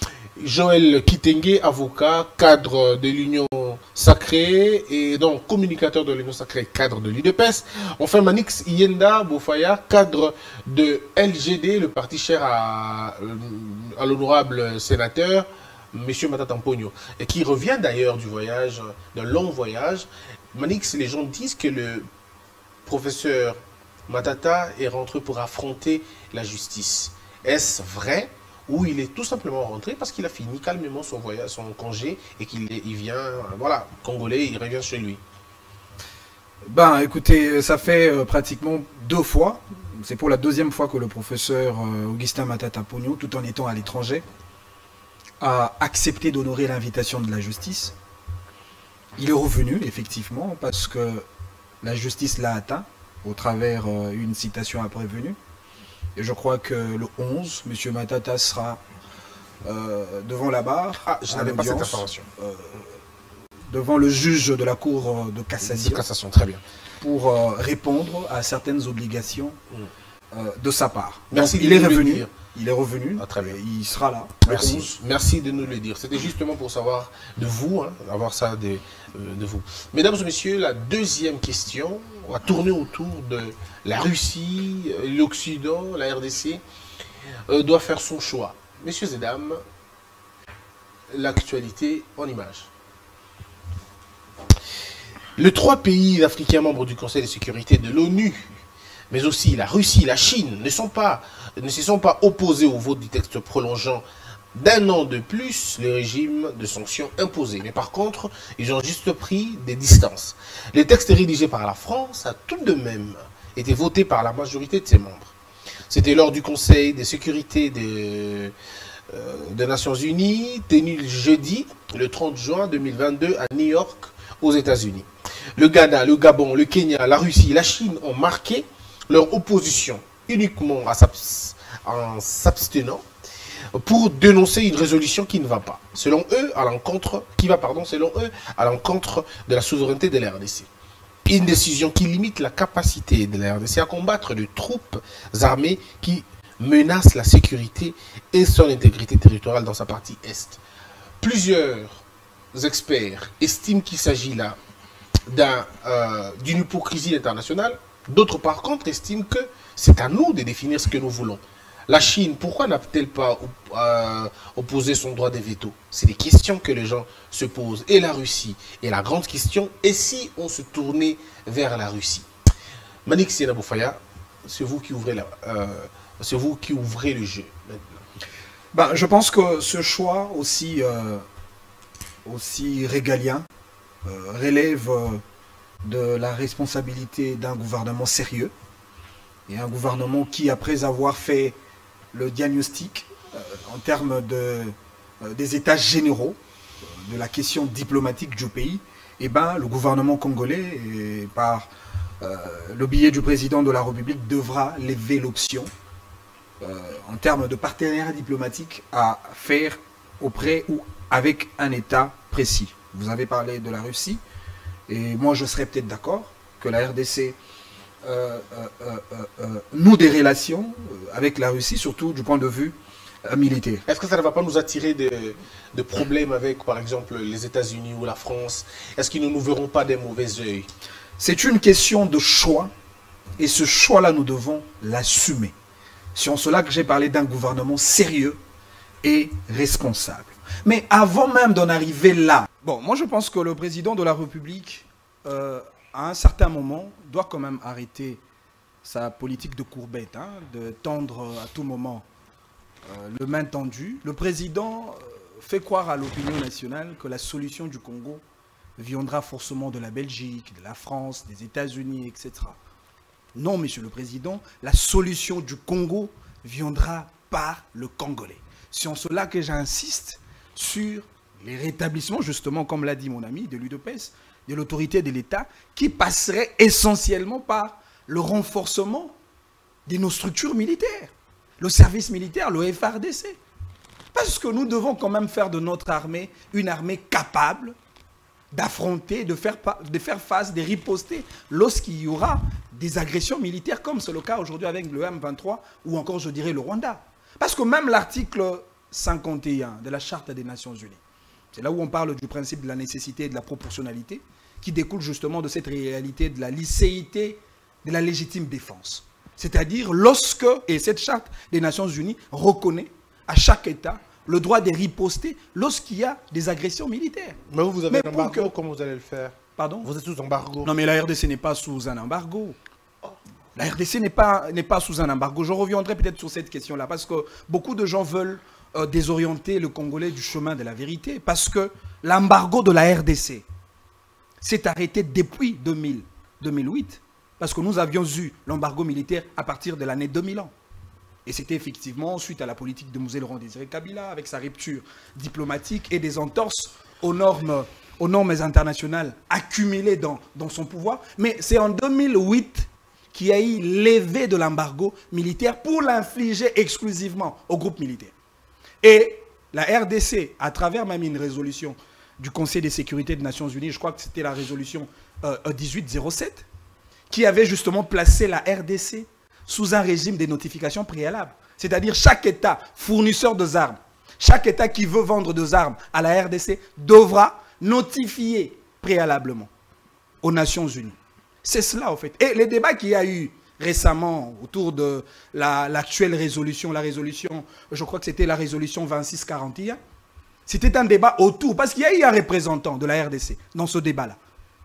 Joël Kitenge, avocat, cadre de l'Union Sacrée et donc communicateur de l'Union Sacrée, cadre de l'U D P S. Enfin, Manix Yenda Bofaya, cadre de L G D, le parti cher à, à l'honorable sénateur, Monsieur Matata Mpogno, et qui revient d'ailleurs du voyage, d'un long voyage. Manix, les gens disent que le professeur Matata est rentré pour affronter la justice. Est-ce vrai ou il est tout simplement rentré parce qu'il a fini calmement son voyage, son congé et qu'il il vient, voilà, congolais, il revient chez lui? Ben, écoutez, ça fait euh, pratiquement deux fois. C'est pour la deuxième fois que le professeur euh, Augustin Matata Pogno, tout en étant à l'étranger, a accepté d'honorer l'invitation de la justice. Il est revenu, effectivement, parce que la justice l'a atteint au travers euh, une citation à prévenu. Et je crois que le onze, M. Matata sera euh, devant la barre. Ah, je n'avais pas cette information. Euh, devant le juge de la Cour de cassation. De cassation, très bien. Pour euh, répondre à certaines obligations euh, de sa part. Merci. Donc, il, est revenu, il est revenu. Ah, très bien. Il sera là. Merci. Merci de nous le dire. C'était justement pour savoir de vous, hein, avoir ça de, euh, de vous. Mesdames et messieurs, la deuxième question va tourner autour de la Russie, l'Occident, la R D C euh, doit faire son choix. Messieurs et dames, l'actualité en images. Les trois pays africains membres du Conseil de sécurité de l'ONU, mais aussi la Russie, la Chine, ne, sont pas, ne se sont pas opposés au vote du texte prolongeant d'un an de plus le régime de sanctions imposé. Mais par contre, ils ont juste pris des distances. Le texte rédigé par la France a tout de même été voté par la majorité de ses membres. C'était lors du Conseil de sécurité des, euh, des Nations Unies, tenu le jeudi, le trente juin deux mille vingt-deux à New York, aux États-Unis. Le Ghana, le Gabon, le Kenya, la Russie, la Chine ont marqué leur opposition uniquement en s'abstenant pour dénoncer une résolution qui ne va pas, selon eux, à l'encontre, qui va, pardon, selon eux, à l'encontre de la souveraineté de la R D C. Une décision qui limite la capacité de la R D C à combattre les troupes armées qui menacent la sécurité et son intégrité territoriale dans sa partie Est. Plusieurs experts estiment qu'il s'agit là d'un, euh, d'une hypocrisie internationale. D'autres, par contre, estiment que c'est à nous de définir ce que nous voulons. La Chine, pourquoi n'a-t-elle pas euh, opposé son droit de veto? C'est des questions que les gens se posent. Et la Russie? Et la grande question, et si on se tournait vers la Russie? Manix Yenabofaya, c'est vous qui ouvrez la, euh, c'est vous qui ouvrez le jeu maintenant. Ben, je pense que ce choix aussi, euh, aussi régalien euh, relève euh, de la responsabilité d'un gouvernement sérieux et un gouvernement qui, après avoir fait le diagnostic euh, en termes de, euh, des états généraux euh, de la question diplomatique du pays, eh ben, le gouvernement congolais, et par euh, le billet du président de la République, devra lever l'option euh, en termes de partenariat diplomatique à faire auprès ou avec un État précis. Vous avez parlé de la Russie, et moi je serais peut-être d'accord que la R D C Euh, euh, euh, euh, noue des relations avec la Russie, surtout du point de vue euh, militaire. Est-ce que ça ne va pas nous attirer de, de problèmes avec, par exemple, les États-Unis ou la France? Est-ce qu'ils ne nous verront pas des mauvais yeux? C'est une question de choix, et ce choix-là, nous devons l'assumer. C'est en cela que j'ai parlé d'un gouvernement sérieux et responsable. Mais avant même d'en arriver là, bon, moi je pense que le président de la République euh, à un certain moment, doit quand même arrêter sa politique de courbette, hein, de tendre à tout moment euh, le main tendu. Le président euh, fait croire à l'opinion nationale que la solution du Congo viendra forcément de la Belgique, de la France, des États-Unis, et cetera. Non, monsieur le président, la solution du Congo viendra par le Congolais. C'est en cela que j'insiste sur les rétablissements, justement, comme l'a dit mon ami, de l'U D P S, de l'autorité de l'État, qui passerait essentiellement par le renforcement de nos structures militaires, le service militaire, le F A R D C. Parce que nous devons quand même faire de notre armée une armée capable d'affronter, de faire, de faire face, de riposter lorsqu'il y aura des agressions militaires, comme c'est le cas aujourd'hui avec le M vingt-trois ou encore, je dirais, le Rwanda. Parce que même l'article cinquante et un de la Charte des Nations Unies, c'est là où on parle du principe de la nécessité et de la proportionnalité, qui découle justement de cette réalité de la licéité de la légitime défense. C'est-à-dire lorsque, et cette Charte des Nations Unies reconnaît à chaque État le droit de riposter lorsqu'il y a des agressions militaires. Mais vous, vous avez Mais un embargo, que... comment vous allez le faire? Pardon? Vous êtes sous embargo. Non, mais la R D C n'est pas sous un embargo. La R D C n'est pas, n'est pas sous un embargo. Je reviendrai peut-être sur cette question-là, parce que beaucoup de gens veulent euh, désorienter le Congolais du chemin de la vérité, parce que l'embargo de la R D C s'est arrêté depuis deux mille, deux mille huit, parce que nous avions eu l'embargo militaire à partir de l'année deux mille ans. Et c'était effectivement suite à la politique de Mzee Laurent Désiré Kabila, avec sa rupture diplomatique et des entorses aux normes, aux normes internationales accumulées dans, dans son pouvoir. Mais c'est en deux mille huit qu'il y a eu levée de l'embargo militaire pour l'infliger exclusivement au groupe militaire. Et la R D C, à travers même une résolution du Conseil de sécurité des Nations Unies, je crois que c'était la résolution euh, dix-huit zéro sept, qui avait justement placé la R D C sous un régime de notification préalable. C'est-à-dire chaque État fournisseur de armes, chaque État qui veut vendre des armes à la R D C devra notifier préalablement aux Nations Unies. C'est cela, en fait. Et les débats qu'il y a eu récemment autour de l'actuelle la, résolution, la résolution, je crois que c'était la résolution vingt-six quarante et un, c'était un débat autour, parce qu'il y a eu un représentant de la R D C dans ce débat-là.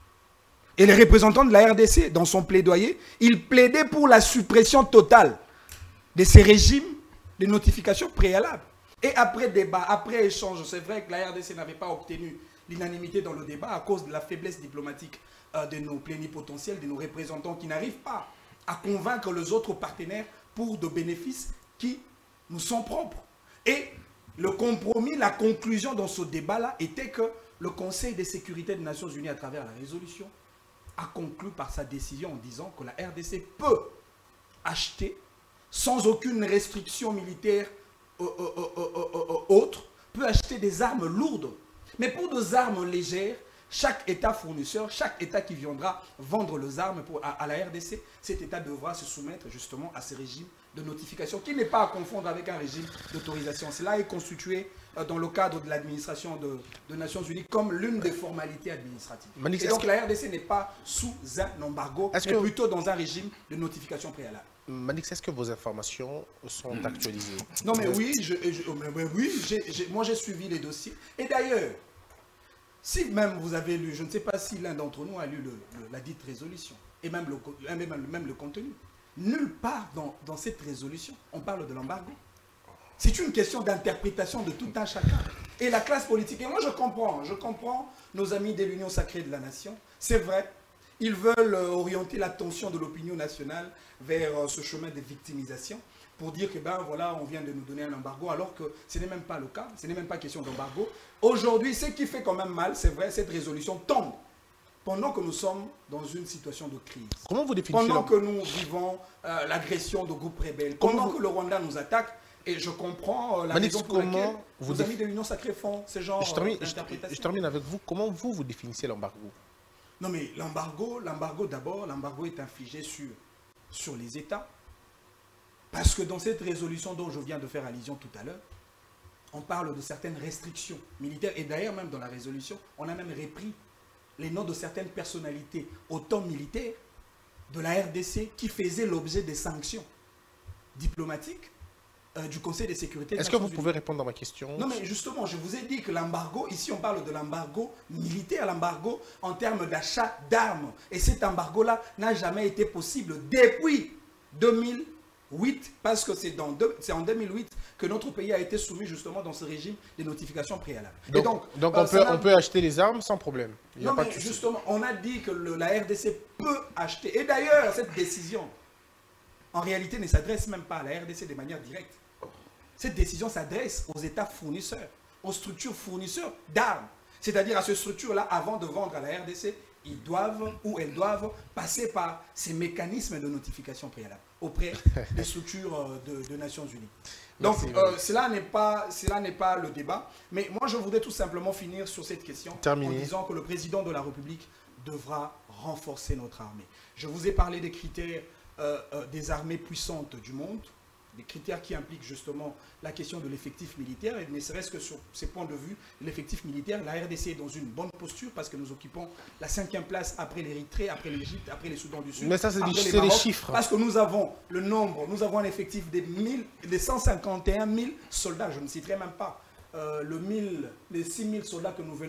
Et les représentants de la R D C, dans son plaidoyer, ils plaidaient pour la suppression totale de ces régimes de notification préalable. Et après débat, après échange, c'est vrai que la R D C n'avait pas obtenu l'unanimité dans le débat à cause de la faiblesse diplomatique euh, de nos plénipotentiels, de nos représentants qui n'arrivent pas à convaincre les autres partenaires pour de bénéfices qui nous sont propres. Et le compromis, la conclusion dans ce débat-là était que le Conseil de sécurité des Nations Unies, à travers la résolution, a conclu par sa décision en disant que la R D C peut acheter sans aucune restriction militaire euh, euh, euh, euh, euh, autre, peut acheter des armes lourdes. Mais pour des armes légères, chaque État fournisseur, chaque État qui viendra vendre les armes pour, à, à la R D C, cet État devra se soumettre justement à ce régime de notification qui n'est pas à confondre avec un régime d'autorisation. Cela est constitué euh, dans le cadre de l'administration de, de Nations Unies comme l'une des formalités administratives. Manix, Et donc que... la R D C n'est pas sous un embargo, mais que... plutôt dans un régime de notification préalable. Manix, est-ce que vos informations sont mmh. actualisées? Non mais oui, je, je, mais oui j'ai, j'ai, moi j'ai suivi les dossiers. Et d'ailleurs, si même vous avez lu, je ne sais pas si l'un d'entre nous a lu le, le, la dite résolution, et même le, même, même le contenu, nulle part dans, dans cette résolution, on parle de l'embargo. C'est une question d'interprétation de tout un chacun. Et la classe politique, et moi je comprends, je comprends nos amis de l'Union sacrée de la nation, c'est vrai, ils veulent orienter l'attention de l'opinion nationale vers ce chemin de victimisation, pour dire que ben voilà, on vient de nous donner un embargo, alors que ce n'est même pas le cas, ce n'est même pas question d'embargo. Aujourd'hui, ce qui fait quand même mal, c'est vrai, cette résolution tombe pendant que nous sommes dans une situation de crise. Comment vous définissez Pendant que nous vivons euh, l'agression de groupes rebelles, pendant vous... que le Rwanda nous attaque, et je comprends euh, la Manix, raison pour laquelle vous nos amis de l'Union sacrée font ce genre d'interprétation. Je termine avec vous, comment vous, vous définissez l'embargo? Non mais l'embargo, l'embargo d'abord, l'embargo est infligé sur, sur les États. Parce que dans cette résolution dont je viens de faire allusion tout à l'heure, on parle de certaines restrictions militaires. Et d'ailleurs, même dans la résolution, on a même repris les noms de certaines personnalités au temps militaire de la R D C qui faisaient l'objet des sanctions diplomatiques euh, du Conseil de sécurité. Est-ce que vous pouvez répondre à ma question? Non, mais justement, je vous ai dit que l'embargo, ici on parle de l'embargo militaire, l'embargo en termes d'achat d'armes. Et cet embargo-là n'a jamais été possible depuis deux mille huit, parce que c'est en deux mille huit que notre pays a été soumis justement dans ce régime de notification préalable. Donc, Et donc, donc euh, on, peut, on peut acheter les armes sans problème. Il y a non, pas mais de justement, on a dit que le, la R D C peut acheter. Et d'ailleurs, cette décision, en réalité, ne s'adresse même pas à la R D C de manière directe. Cette décision s'adresse aux États fournisseurs, aux structures fournisseurs d'armes. C'est-à-dire à ces structures-là, avant de vendre à la R D C, ils doivent ou elles doivent passer par ces mécanismes de notification préalable auprès des structures de, de Nations Unies. Donc, euh, cela n'est pas, cela n'est pas le débat. Mais moi, je voudrais tout simplement finir sur cette question Terminé. en disant que le président de la République devra renforcer notre armée. Je vous ai parlé des critères euh, euh, des armées puissantes du monde, des critères qui impliquent justement la question de l'effectif militaire, et ne serait-ce que sur ces points de vue, l'effectif militaire, la R D C est dans une bonne posture parce que nous occupons la cinquième place après l'Érythrée, après l'Égypte, après les Soudans du Sud. Mais ça, c'est des, des, des chiffres. Parce que nous avons le nombre, nous avons un effectif des, mille, des cent cinquante et un mille soldats, je ne citerai même pas euh, le mille, les six mille soldats que nous venons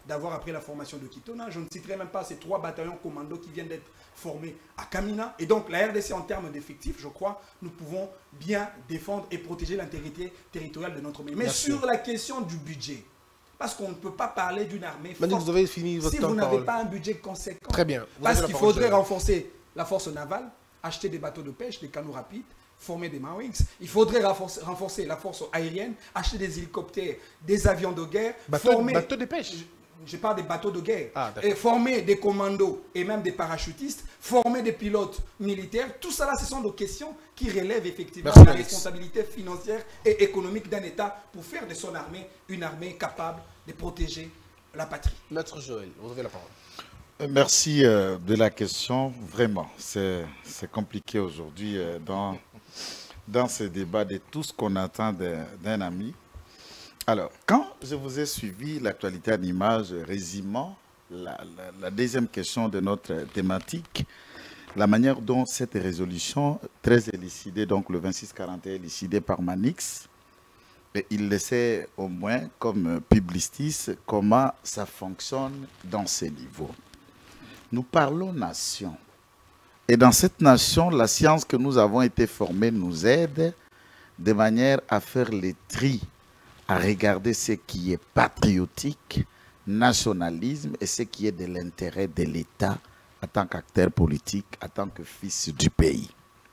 d'avoir appris la formation de Kitona. Je ne citerai même pas ces trois bataillons commando qui viennent d'être formés à Kamina. Et donc la R D C, en termes d'effectifs, je crois, nous pouvons bien défendre et protéger l'intégrité territoriale de notre pays. Mais Merci. sur la question du budget, parce qu'on ne peut pas parler d'une armée Manu, forte vous avez fini votre si temps vous de n'avez parole. pas un budget conséquent. Très bien. Vous Parce avez la qu'il parole, faudrait Joël. renforcer la force navale, acheter des bateaux de pêche, des canots rapides, former des Marines. Il faudrait renforcer, renforcer la force aérienne, acheter des hélicoptères, des avions de guerre, Bateau, former... bateau de pêche. Je, je parle des bateaux de guerre. Ah, d'accord. Et former des commandos et même des parachutistes, former des pilotes militaires. Tout ça là, ce sont des questions qui relèvent effectivement Merci, la Alex. responsabilité financière et économique d'un État pour faire de son armée une armée capable de protéger la patrie. Maître Joël, vous avez la parole. Merci euh, de la question. Vraiment, c'est c'est compliqué aujourd'hui euh, dans, dans ce débat de tout ce qu'on attend d'un d'un ami. Alors, quand je vous ai suivi l'actualité en images, résumant la, la, la deuxième question de notre thématique, la manière dont cette résolution, très élucidée, donc le vingt-six quarante et un, élucidée par Manix, et il laissait au moins comme publiciste comment ça fonctionne dans ces niveaux. Nous parlons nation. Et dans cette nation, la science que nous avons été formés nous aide de manière à faire les tris, à regarder ce qui est patriotique, nationalisme et ce qui est de l'intérêt de l'État en tant qu'acteur politique, en tant que fils du pays.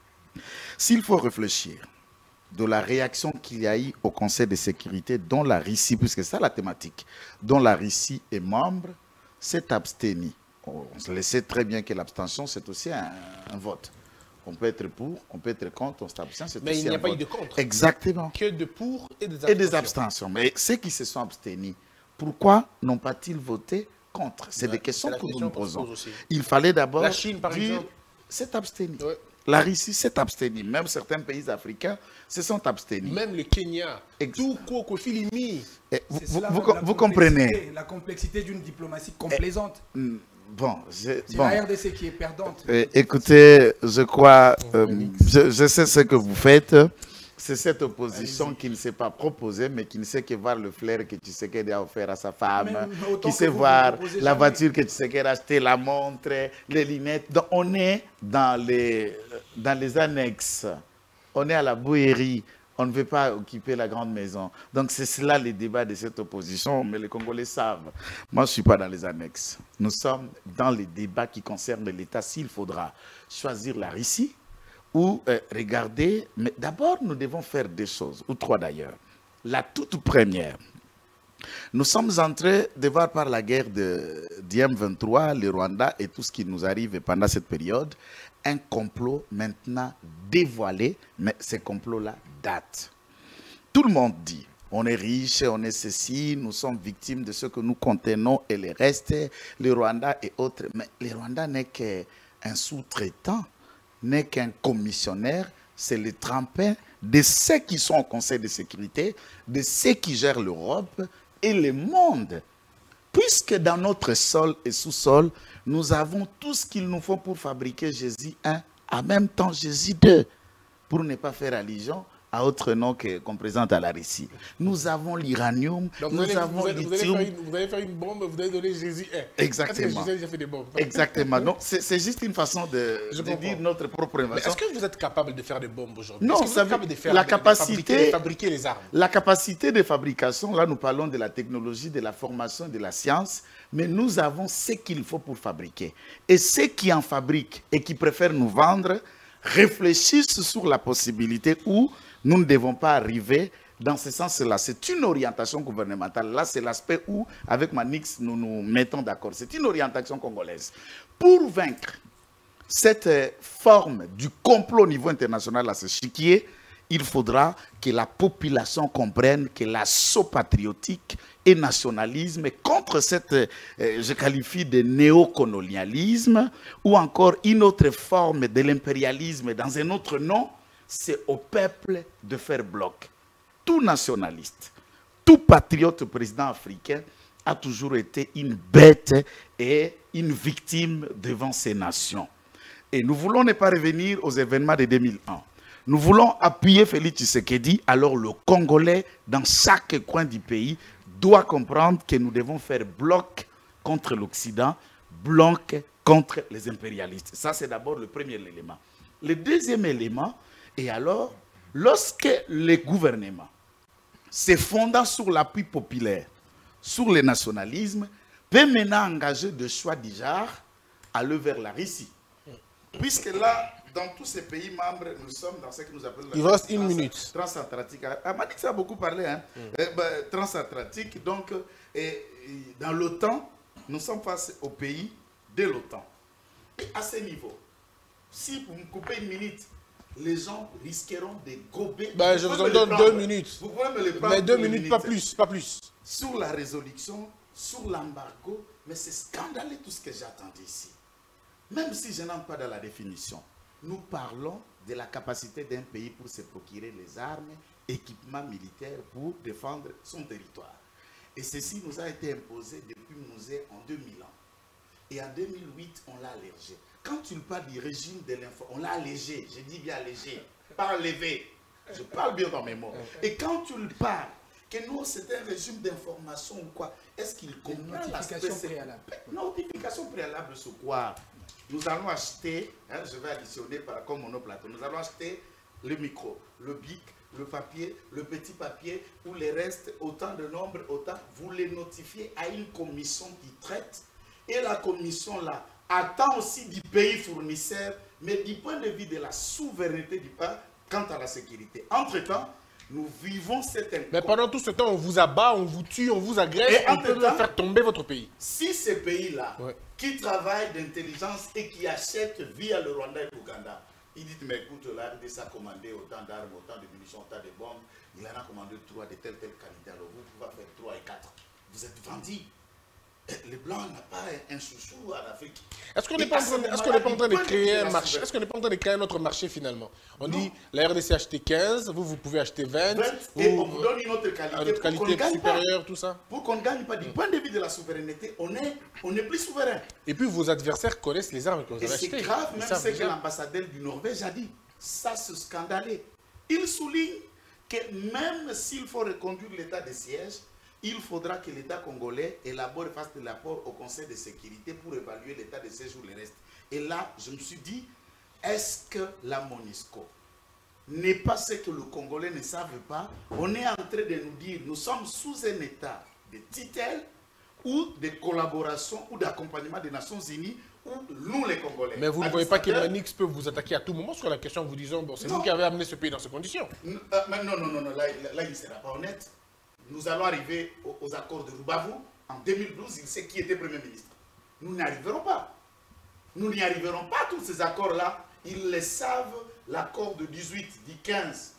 S'il faut réfléchir de la réaction qu'il y a eu au Conseil de sécurité dont la Russie, puisque c'est ça la thématique, dont la Russie est membre, s'est abstenue. On le sait très bien que l'abstention, c'est aussi un, un vote. On peut être pour, on peut être contre, on s'abstient, c'est Mais aussi il n'y a un pas eu vote. de contre. Exactement. Que de pour et des Et abstentions. des abstentions. Mais ceux qui se sont abstenus, pourquoi n'ont pas-ils voté contre? C'est Ouais, des questions c'est la que nous question nous qu'on se posons. pose aussi. Il fallait d'abord La Chine, par dire, exemple. s'est abstenue. Ouais. La Russie s'est abstenue. Même certains pays africains se sont abstenus. Même le Kenya, Ex- tout Koko Filimi. Et vous, C'est vous- cela vous même com- la vous complexité- comprenez? La complexité d'une diplomatie complaisante. Hmm, Bon, je- C'est bon. la R D C qui est perdante. Euh, écoutez, je crois, euh, je, je sais ce que vous faites. C'est cette opposition qui ne s'est pas proposée, mais qui ne sait que voir le flair que Tshisekedi a offert à sa femme, Même autant qui que sait vous, voir vous proposez la jamais. voiture que Tshisekedi a achetée, la montre, les lunettes. Donc, on est dans les, dans les annexes. On est à la bouillerie. On ne veut pas occuper la grande maison. Donc, c'est cela les débats de cette opposition, mais les Congolais savent. Moi, je ne suis pas dans les annexes. Nous sommes dans les débats qui concernent l'État. S'il faudra choisir la Russie ou euh, regarder, mais d'abord, nous devons faire deux choses, ou trois d'ailleurs. La toute première, nous sommes en train de voir par la guerre de du M vingt-trois, le Rwanda et tout ce qui nous arrive pendant cette période, un complot maintenant dévoilé, mais ce complot-là date. Tout le monde dit, on est riche, on est ceci, nous sommes victimes de ce que nous contenons et le reste, le Rwanda et autres. Mais le Rwanda n'est qu'un sous-traitant, n'est qu'un commissionnaire, c'est le tremplin de ceux qui sont au Conseil de sécurité, de ceux qui gèrent l'Europe et le monde. Puisque dans notre sol et sous-sol, nous avons tout ce qu'il nous faut pour fabriquer Jésus un, en même temps Jésus deux, pour ne pas faire allusion à autre nom que- qu'on présente à la Russie. Nous avons l'uranium, Donc vous nous allez, avons vous, allez, vous, allez lithium. faire une, vous allez faire une bombe, vous allez donner Jésus un. Exactement. Parce que Jésus a fait des bombes. Exactement. Donc, c'est c'est juste une façon de, Je de comprends. dire notre propre Mais invention. est-ce que vous êtes capable de faire des bombes aujourd'hui? Non, Est-ce que vous ça êtes veut- capable de faire la de- de capacité- fabriquer, de fabriquer les armes? La capacité de fabrication, là nous parlons de la technologie, de la formation, de la science, mais nous avons ce qu'il faut pour fabriquer. Et ceux qui en fabriquent et qui préfèrent nous vendre réfléchissent sur la possibilité où nous ne devons pas arriver dans ce sens-là. C'est une orientation gouvernementale. Là, c'est l'aspect où, avec Manix, nous nous mettons d'accord. C'est une orientation congolaise. Pour vaincre cette euh, forme du complot au niveau international à ce chiquier, il faudra que la population comprenne que l'assaut patriotique et nationalisme est contre cette, euh, je qualifie de néocolonialisme, ou encore une autre forme de l'impérialisme dans un autre nom, c'est au peuple de faire bloc. Tout nationaliste, tout patriote président africain a toujours été une bête et une victime devant ces nations. Et nous voulons ne pas revenir aux événements de deux mille un. Nous voulons appuyer Félix Tshisekedi, alors le Congolais, dans chaque coin du pays, doit comprendre que nous devons faire bloc contre l'Occident, bloc contre les impérialistes. Ça, c'est d'abord le premier élément. Le deuxième élément, et alors, lorsque les gouvernements se fondant sur l'appui populaire, sur le nationalisme, peut maintenant engager des choix du genre, aller vers la Russie. Puisque là, dans tous ces pays membres, nous sommes dans ce que nous appelons... Il reste une minute. Transatlantique. Ah, m'a dit que ça a beaucoup parlé. Hein? Mm. Eh ben, transatlantique, donc, et, et dans l'OTAN, nous sommes face aux pays de l'OTAN. Et à ce niveau, si vous me coupez une minute, les gens risqueront de gober. Ben, je vous en donne deux minutes. Vous pouvez me les prendre. Mais deux minutes, minutes, pas plus, pas plus. Sur la résolution, sur l'embargo, mais c'est scandaleux tout ce que j'ai entendu ici. Même si je n'entre pas dans la définition, nous parlons de la capacité d'un pays pour se procurer les armes, équipements militaires pour défendre son territoire. Et ceci nous a été imposé depuis Mouzé en deux mille ans. Et en deux mille huit, on l'a allégé. Quand tu parles du régime de l'info, on l'a allégé, je dis bien allégé, pas enlevé. Je parle bien dans mes mots. Et quand tu le parles, que nous, c'est un régime d'information ou quoi, est-ce qu'il comprend la notification préalable? Notification préalable sur quoi? Nous allons acheter, hein, je vais additionner par, comme monoplateau, nous allons acheter le micro, le bic, le papier, le petit papier, ou les restes, autant de nombre, autant, vous les notifiez à une commission qui traite, et la commission là attend aussi du pays fournisseur, mais du point de vue de la souveraineté du pays, quant à la sécurité. Entre-temps, nous vivons cette incohérence. Mais pendant tout ce temps, on vous abat, on vous tue, on vous agresse, et on peut même faire tomber votre pays. Si ces pays-là, ouais. qui travaillent d'intelligence et qui achètent via le Rwanda et l'Ouganda, ils disent, mais écoute, là, il a commandé autant d'armes, autant de munitions, autant de bombes, il en a commandé trois de telle, telle qualité, alors vous pouvez faire trois et quatre. Vous êtes vendus. Les Blancs n'ont pas un chouchou en Afrique. Est-ce qu'on n'est pas, est qu pas en train de créer un marché? Est-ce qu'on n'est pas en train de créer un autre marché finalement? On non. dit la R D C acheter quinze, vous, vous pouvez acheter vingt. vingt vous, et on vous donne une autre qualité. Une autre qualité supérieure, tout ça. Pour qu'on ne gagne pas. Du point de vue de la souveraineté, on est, on est plus souverain. Et puis vos adversaires connaissent les armes que vous avez achetées. C'est grave, même ce que l'ambassadeur du Norvège a dit. Ça, c'est scandaleux. Il souligne que même s'il faut reconduire l'état de siège, il faudra que l'État congolais élabore et fasse de l'apport au Conseil de sécurité pour évaluer l'état de séjour, le reste. Et là, je me suis dit, est-ce que la MONUSCO n'est pas ce que le Congolais ne savent pas? On est en train de nous dire, nous sommes sous un état de tutelle ou de collaboration ou d'accompagnement des Nations Unies ou nous les Congolais. Mais vous ne voyez pas que Manix peut vous attaquer à tout moment sur la question en vous disant, bon, c'est vous qui avez amené ce pays dans ces conditions. Euh, mais non, non, non, non, là, là il ne sera pas honnête. Nous allons arriver aux, aux accords de Rubavu. En deux mille douze, il sait qui était Premier ministre. Nous n'y arriverons pas. Nous n'y arriverons pas, tous ces accords-là. Ils le savent, l'accord de dix-huit, du quinze.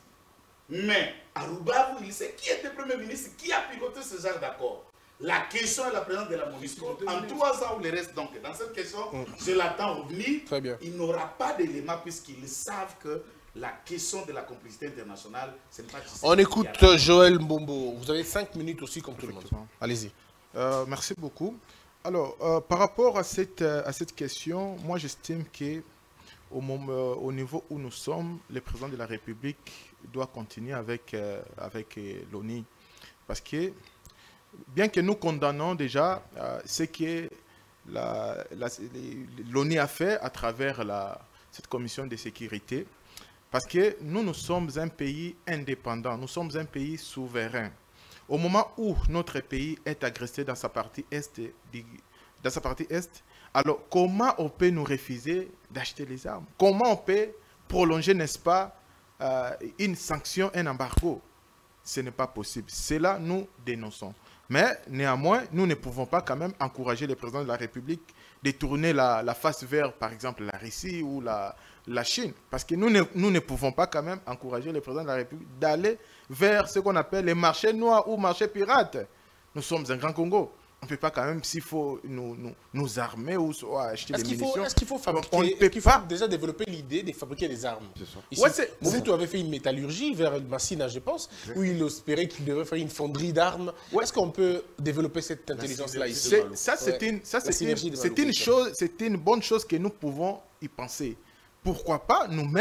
Mais à Rubavu, il sait qui était Premier ministre, qui a piloté ce genre d'accord. La question est la présence de la MONUSCO. En trois ans ou le reste, donc, dans cette question, mmh. je l'attends revenir. Très bien. Il n'aura pas d'éléments puisqu'ils savent que la question de la complicité internationale, c'est pas... On écoute Joël Mbombo. Vous avez cinq minutes aussi, comme tout le monde. Allez-y. Euh, merci beaucoup. Alors, euh, par rapport à cette, euh, à cette question, moi, j'estime qu'au euh, au niveau où nous sommes, le président de la République doit continuer avec, euh, avec euh, l'ONU. Parce que, bien que nous condamnons déjà euh, ce que l'ONU a fait à travers la, cette commission de sécurité, parce que nous, nous sommes un pays indépendant, nous sommes un pays souverain. Au moment où notre pays est agressé dans sa partie est, dans sa partie est, alors comment on peut nous refuser d'acheter les armes? Comment on peut prolonger, n'est-ce pas, euh, une sanction, un embargo? Ce n'est pas possible. Cela, nous dénonçons. Mais néanmoins, nous ne pouvons pas quand même encourager le président de la République de tourner la, la face vers, par exemple, la Russie ou la, la Chine. Parce que nous ne, nous ne pouvons pas quand même encourager le président de la République d'aller vers ce qu'on appelle les marchés noirs ou marchés pirates. Nous sommes un grand Congo. On ne peut pas quand même, s'il faut nous, nous, nous armer ou acheter des munitions. Est-ce qu'il faut fabriquer, on ne peut qu pas déjà développer l'idée de fabriquer des armes? Ici, ouais, Mobutu avait fait une métallurgie vers Massina, je pense, ouais. où il espérait qu'il devait faire une fonderie d'armes. Ouais. Est-ce qu'on peut développer cette intelligence-là ici? Ça, c'est ouais. une, ça, une, une, une, chose, une bonne chose que nous pouvons y penser. Pourquoi pas nous-mêmes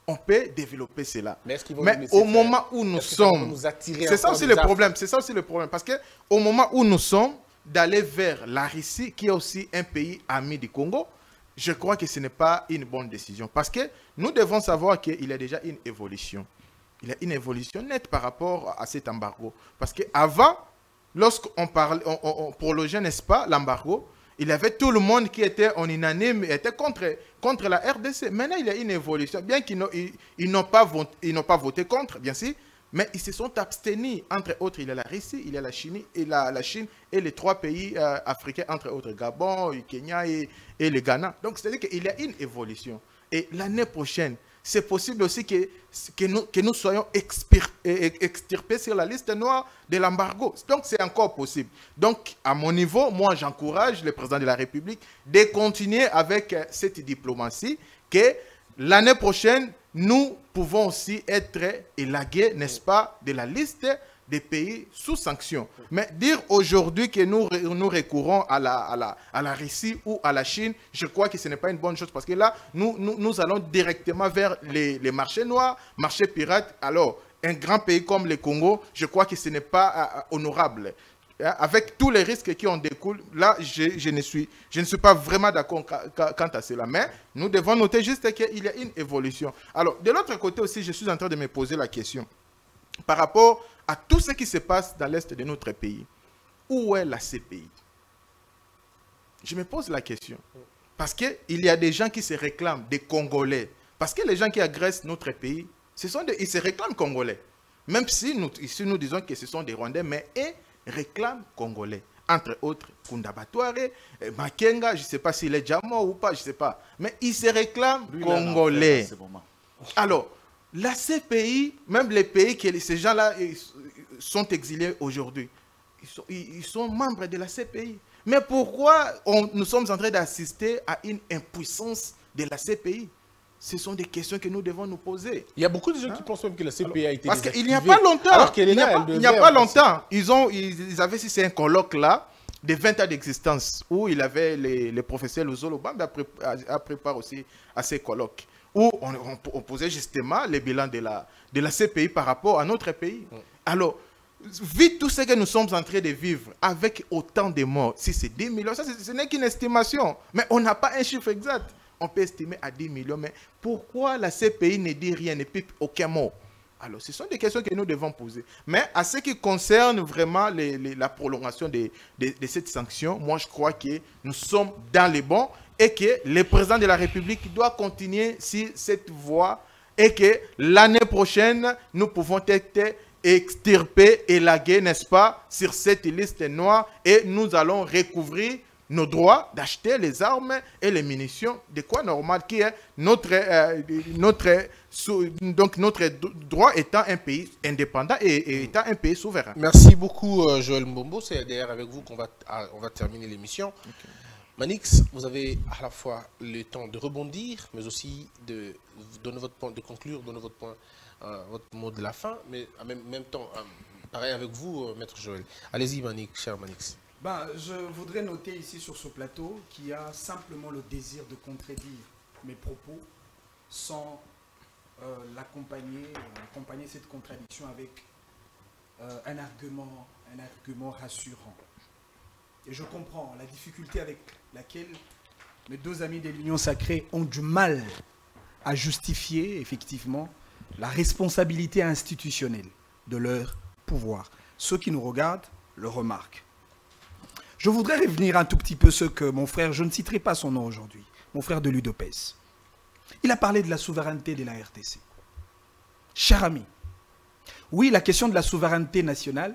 on peut développer cela. Mais, mais au moment où nous sommes, c'est ça aussi le problème, c'est ça aussi le problème, parce que au moment où nous sommes, d'aller vers la Russie, qui est aussi un pays ami du Congo, je crois que ce n'est pas une bonne décision. Parce que nous devons savoir qu'il y a déjà une évolution. Il y a une évolution nette par rapport à cet embargo. Parce qu'avant, lorsqu'on parlait, on, on, on prolongeait, n'est-ce pas, l'embargo, il y avait tout le monde qui était en unanime, était contre, contre la R D C. Maintenant, il y a une évolution. Bien qu'ils n'ont pas, pas voté contre, bien sûr, mais ils se sont abstenus. Entre autres, il y a la Russie, il y a la Chine et, la, la Chine et les trois pays euh, africains, entre autres, Gabon, le Kenya et, et le Ghana. Donc, c'est-à-dire qu'il y a une évolution. Et l'année prochaine, c'est possible aussi que, que, nous, que nous soyons extirpés sur la liste noire de l'embargo. Donc, c'est encore possible. Donc, à mon niveau, moi, j'encourage le président de la République de continuer avec cette diplomatie, que l'année prochaine, nous pouvons aussi être élagués, n'est-ce pas, de la liste des pays sous sanction. Mais dire aujourd'hui que nous, nous recourons à la, à, la, à la Russie ou à la Chine, je crois que ce n'est pas une bonne chose, parce que là, nous, nous, nous allons directement vers les, les marchés noirs, marchés pirates. Alors, un grand pays comme le Congo, je crois que ce n'est pas euh, honorable. Avec tous les risques qui en découlent, là, je, je, ne, suis, je ne suis pas vraiment d'accord quant à cela. Mais nous devons noter juste qu'il y a une évolution. Alors, de l'autre côté aussi, je suis en train de me poser la question. Par rapport à tout ce qui se passe dans l'est de notre pays, où est la C P I? Je me pose la question. Parce qu'il y a des gens qui se réclament, des Congolais. Parce que les gens qui agressent notre pays, ce sont des, ils se réclament Congolais. Même si nous, ici nous disons que ce sont des Rwandais, mais ils réclament Congolais. Entre autres, Kunda Batouare, Makenga, je ne sais pas s'il est Djamo ou pas, je ne sais pas. Mais ils se réclament Lui, Congolais. Là, bon. Alors, la C P I, même les pays que ces gens-là sont exilés aujourd'hui, ils sont, ils sont membres de la C P I. Mais pourquoi on, nous sommes en train d'assister à une impuissance de la C P I? Ce sont des questions que nous devons nous poser. Il y a beaucoup de gens hein? qui pensent même que la C P I a été Parce qu'il n'y a pas longtemps, alors qu'elle est il n'y a, là, pas, il n'y a pas longtemps, ils, ont, ils, ils avaient, si c'est un colloque là, de vingt ans d'existence, où il avait les, les professeurs Luzolo Bambe a préparé aussi à ces colloques, où on, on, on posait justement les bilans de la, de la C P I par rapport à notre pays. Mm. Alors, vite tout ce que nous sommes en train de vivre avec autant de morts, si c'est dix millions, ça, ce n'est qu'une estimation, mais on n'a pas un chiffre exact. On peut estimer à dix millions, mais pourquoi la C P I ne dit rien, ne pipe aucun mot? Alors, ce sont des questions que nous devons poser. Mais à ce qui concerne vraiment les, les, la prolongation de, de, de cette sanction, moi, je crois que nous sommes dans les bons et que le président de la République doit continuer sur cette voie et que l'année prochaine, nous pouvons être extirpés, élagués, n'est-ce pas, sur cette liste noire et nous allons recouvrir nos droits d'acheter les armes et les munitions, de quoi normal qui est notre, euh, notre, donc notre droit étant un pays indépendant et, et étant un pays souverain. Merci beaucoup Joël Mbombo, c'est d'ailleurs avec vous qu'on va, on va terminer l'émission. Okay. Manix, vous avez à la fois le temps de rebondir, mais aussi de donner votre point, de conclure, donner votre point, euh, votre mot de la fin, mais en même, même temps, euh, pareil avec vous, euh, Maître Joël. Allez-y Manix, cher Manix. Ben, je voudrais noter ici sur ce plateau qu'il y a simplement le désir de contredire mes propos sans euh, l'accompagner, euh, accompagner cette contradiction avec euh, un argument, un argument rassurant. Et je comprends la difficulté avec laquelle mes deux amis de l'Union sacrée ont du mal à justifier effectivement la responsabilité institutionnelle de leur pouvoir. Ceux qui nous regardent le remarquent. Je voudrais revenir un tout petit peu ce que mon frère, je ne citerai pas son nom aujourd'hui, mon frère de l'U D P E S. Il a parlé de la souveraineté de la R D C. Cher ami, oui, la question de la souveraineté nationale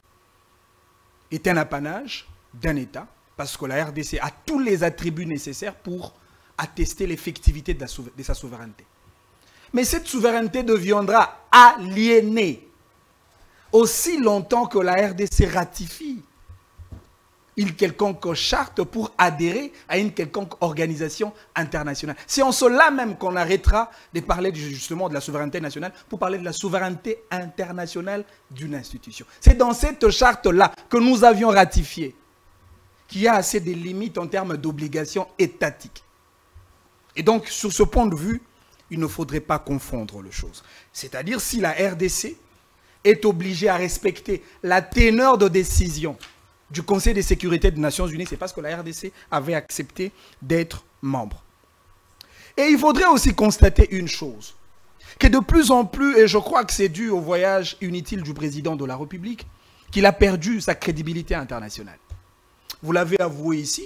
est un apanage d'un État, parce que la R D C a tous les attributs nécessaires pour attester l'effectivité de, de sa souveraineté. Mais cette souveraineté deviendra aliénée aussi longtemps que la R D C ratifie une quelconque charte pour adhérer à une quelconque organisation internationale. C'est en cela même qu'on arrêtera de parler justement de la souveraineté nationale pour parler de la souveraineté internationale d'une institution. C'est dans cette charte-là que nous avions ratifié qu'il y a assez de limites en termes d'obligations étatiques. Et donc, sur ce point de vue, il ne faudrait pas confondre les choses. C'est-à-dire si la R D C est obligée à respecter la teneur de décision du Conseil de sécurité des Nations Unies, c'est parce que la R D C avait accepté d'être membre. Et il faudrait aussi constater une chose, que de plus en plus, et je crois que c'est dû au voyage inutile du président de la République, qu'il a perdu sa crédibilité internationale. Vous l'avez avoué ici,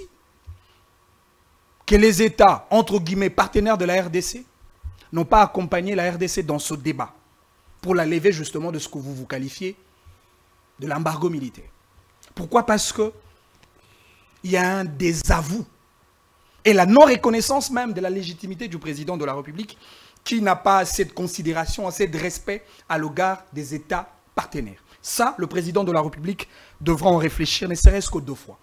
que les États, entre guillemets, partenaires de la R D C, n'ont pas accompagné la R D C dans ce débat pour la lever justement de ce que vous vous qualifiez de l'embargo militaire. Pourquoi? Parce que il y a un désavou et la non-reconnaissance même de la légitimité du président de la République qui n'a pas assez de considération, assez de respect à l'égard des États partenaires. Ça, le président de la République devra en réfléchir, ne serait-ce que deux fois.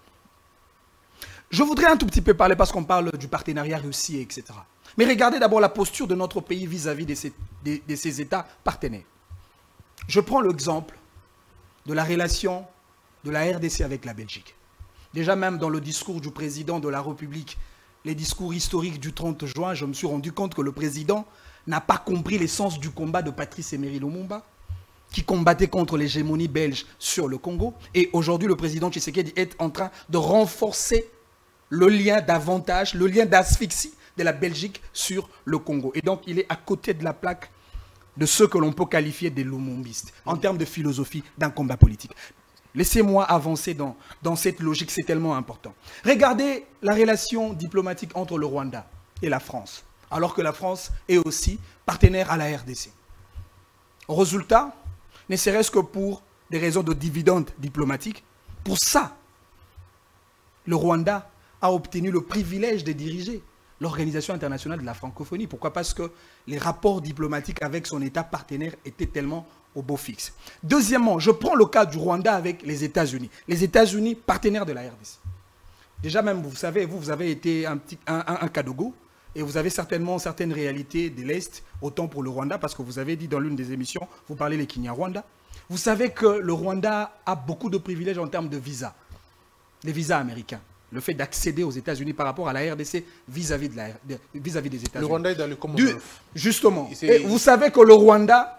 Je voudrais un tout petit peu parler, parce qu'on parle du partenariat Russie, et cetera. Mais regardez d'abord la posture de notre pays vis-à-vis de, ces, de, de ces États partenaires. Je prends l'exemple de la relation de la R D C avec la Belgique. Déjà même dans le discours du président de la République, les discours historiques du trente juin, je me suis rendu compte que le président n'a pas compris l'essence du combat de Patrice Emery Lumumba, qui combattait contre l'hégémonie belge sur le Congo. Et aujourd'hui, le président Tshisekedi est en train de renforcer le lien d'avantage, le lien d'asphyxie de la Belgique sur le Congo. Et donc, il est à côté de la plaque de ceux que l'on peut qualifier des lumumbistes, en termes de philosophie d'un combat politique. Laissez-moi avancer dans, dans cette logique, c'est tellement important. Regardez la relation diplomatique entre le Rwanda et la France, alors que la France est aussi partenaire à la R D C. Au résultat, ne serait-ce que pour des raisons de dividendes diplomatiques, pour ça, le Rwanda a obtenu le privilège de diriger l'Organisation internationale de la francophonie. Pourquoi? Parce que les rapports diplomatiques avec son État partenaire étaient tellement au beau fixe. Deuxièmement, je prends le cas du Rwanda avec les États-Unis. Les États-Unis, partenaires de la R D C. Déjà même, vous savez, vous, vous avez été un, petit, un, un, un Kadogo, et vous avez certainement certaines réalités de l'Est, autant pour le Rwanda, parce que vous avez dit dans l'une des émissions, vous parlez les Kinyarwanda. Vous savez que le Rwanda a beaucoup de privilèges en termes de visa, les visas américains. Le fait d'accéder aux États-Unis par rapport à la R D C vis-à-vis de la, vis-à-vis des États-Unis. Le Rwanda est dans le Commonwealth. Justement. Et vous savez que le Rwanda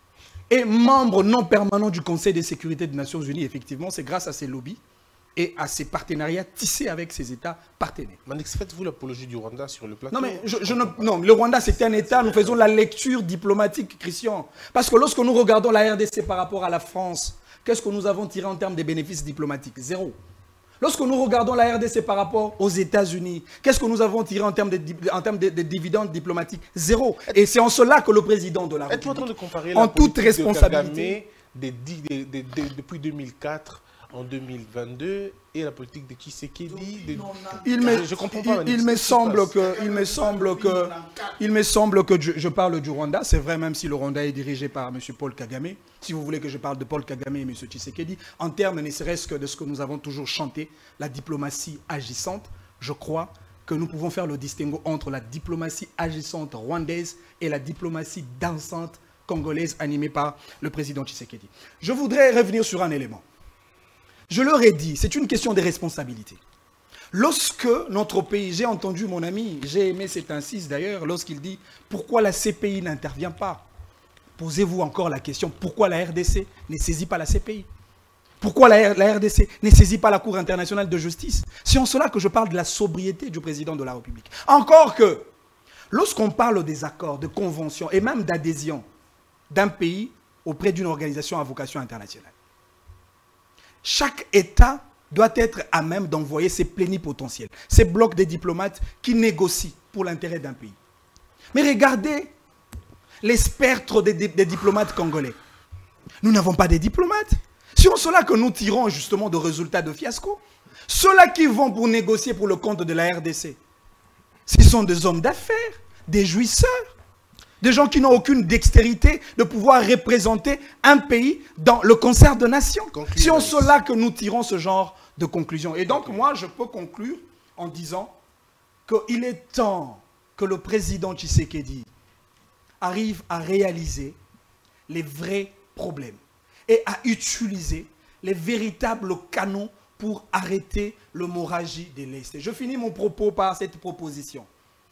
est membre non permanent du Conseil de sécurité des Nations Unies. Effectivement, c'est grâce à ses lobbies et à ses partenariats tissés avec ses États partenaires. Manix, faites-vous l'apologie du Rwanda sur le plateau? Non, mais je, je ne, non, le Rwanda, c'est un État. Nous faisons la lecture diplomatique, Christian. Parce que lorsque nous regardons la R D C par rapport à la France, qu'est-ce que nous avons tiré en termes de bénéfices diplomatiques? Zéro. Lorsque nous regardons la R D C par rapport aux États-Unis, qu'est-ce que nous avons tiré en termes de, en termes de, de dividendes diplomatiques? Zéro. Et c'est en cela que le président de la République, êtes-vous en train de comparer en la toute politique responsabilité, de Kagame des, des, des, des, depuis deux mille quatre en deux mille vingt-deux et la politique de Tshisekedi de... Il me, je comprends pas, il, il me semble que, il me semble que, il me semble que je, je parle du Rwanda. C'est vrai, même si le Rwanda est dirigé par M. Paul Kagame. Si vous voulez que je parle de Paul Kagame et M. Tshisekedi, en termes ne serait-ce que de ce que nous avons toujours chanté, la diplomatie agissante, je crois que nous pouvons faire le distinguo entre la diplomatie agissante rwandaise et la diplomatie dansante congolaise animée par le président Tshisekedi. Je voudrais revenir sur un élément. Je leur ai dit, c'est une question de responsabilité. Lorsque notre pays, j'ai entendu mon ami, j'ai aimé cet incise d'ailleurs, lorsqu'il dit « Pourquoi la C P I n'intervient pas ?» Posez-vous encore la question, pourquoi la R D C ne saisit pas la C P I? Pourquoi la, la R D C ne saisit pas la Cour internationale de justice? C'est en cela que je parle de la sobriété du président de la République. Encore que, lorsqu'on parle des accords, de conventions et même d'adhésion d'un pays auprès d'une organisation à vocation internationale, chaque État doit être à même d'envoyer ses plénipotentiels, ces blocs de diplomates qui négocient pour l'intérêt d'un pays. Mais regardez les spectres des, des, des diplomates congolais. Nous n'avons pas de diplomates. C'est en cela que nous tirons justement de résultats de fiasco. Ceux-là qui vont pour négocier pour le compte de la R D C, ce sont des hommes d'affaires, des jouisseurs, des gens qui n'ont aucune dextérité de pouvoir représenter un pays dans le concert de nations. C'est en cela que nous tirons ce genre de conclusion. Et donc, moi, je peux conclure en disant qu'il est temps que le président Tshisekedi arrive à réaliser les vrais problèmes et à utiliser les véritables canons pour arrêter l'hémorragie de l'Est. Je finis mon propos par cette proposition.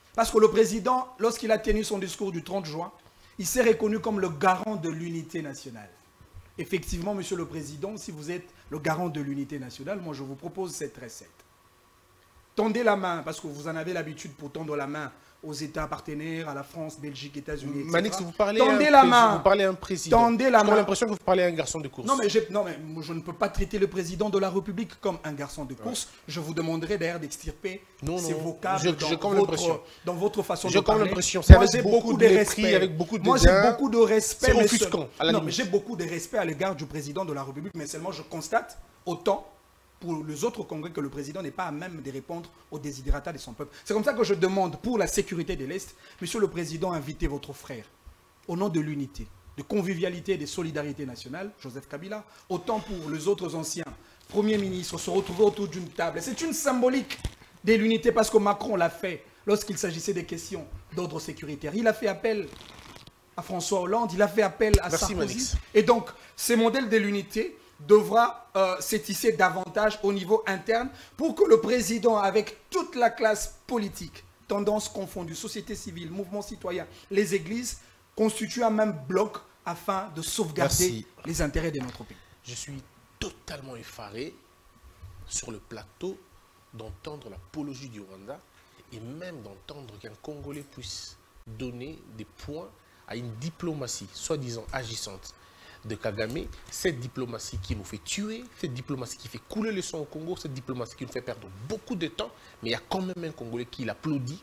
Parce que le président, lorsqu'il a tenu son discours du trente juin, il s'est reconnu comme le garant de l'unité nationale. Effectivement, monsieur le président, si vous êtes le garant de l'unité nationale, moi je vous propose cette recette. Tendez la main, parce que vous en avez l'habitude pour tendre la main aux États partenaires, à la France, Belgique, États-Unis, et cetera. Manix, vous parlez Tendez à la un main. Vous parlez à un président. Tendez la main. J'ai l'impression que vous parlez à un garçon de course. Non mais, non, mais je ne peux pas traiter le président de la République comme un garçon de course. Ouais. Je vous demanderai d'ailleurs d'extirper ces vocables je, dans, je votre, dans votre façon je de parler. J'ai l'impression. C'est avec beaucoup, beaucoup de, de respect. Avec beaucoup de Moi, j'ai beaucoup de respect. C'est offusquant. Non, mais j'ai beaucoup de respect à l'égard du président de la République, mais seulement je constate autant pour les autres congrès que le président n'est pas à même de répondre aux désidérata de son peuple. C'est comme ça que je demande, pour la sécurité de l'Est, monsieur le président, invitez votre frère, au nom de l'unité, de convivialité et de solidarité nationale, Joseph Kabila, autant pour les autres anciens premiers ministres se retrouver autour d'une table. C'est une symbolique de l'unité parce que Macron l'a fait lorsqu'il s'agissait des questions d'ordre sécuritaire. Il a fait appel à François Hollande, il a fait appel à Merci, Sarkozy. Manix. Et donc, ces modèles de l'unité devra euh, s'étisser davantage au niveau interne pour que le président, avec toute la classe politique, tendances confondues, société civile, mouvement citoyen, les églises, constituent un même bloc afin de sauvegarder Merci. les intérêts de notre pays. Je suis totalement effaré sur le plateau d'entendre l'apologie du Rwanda et même d'entendre qu'un Congolais puisse donner des points à une diplomatie soi-disant agissante de Kagame, cette diplomatie qui nous fait tuer, cette diplomatie qui fait couler le sang au Congo, cette diplomatie qui nous fait perdre beaucoup de temps, mais il y a quand même un Congolais qui l'applaudit.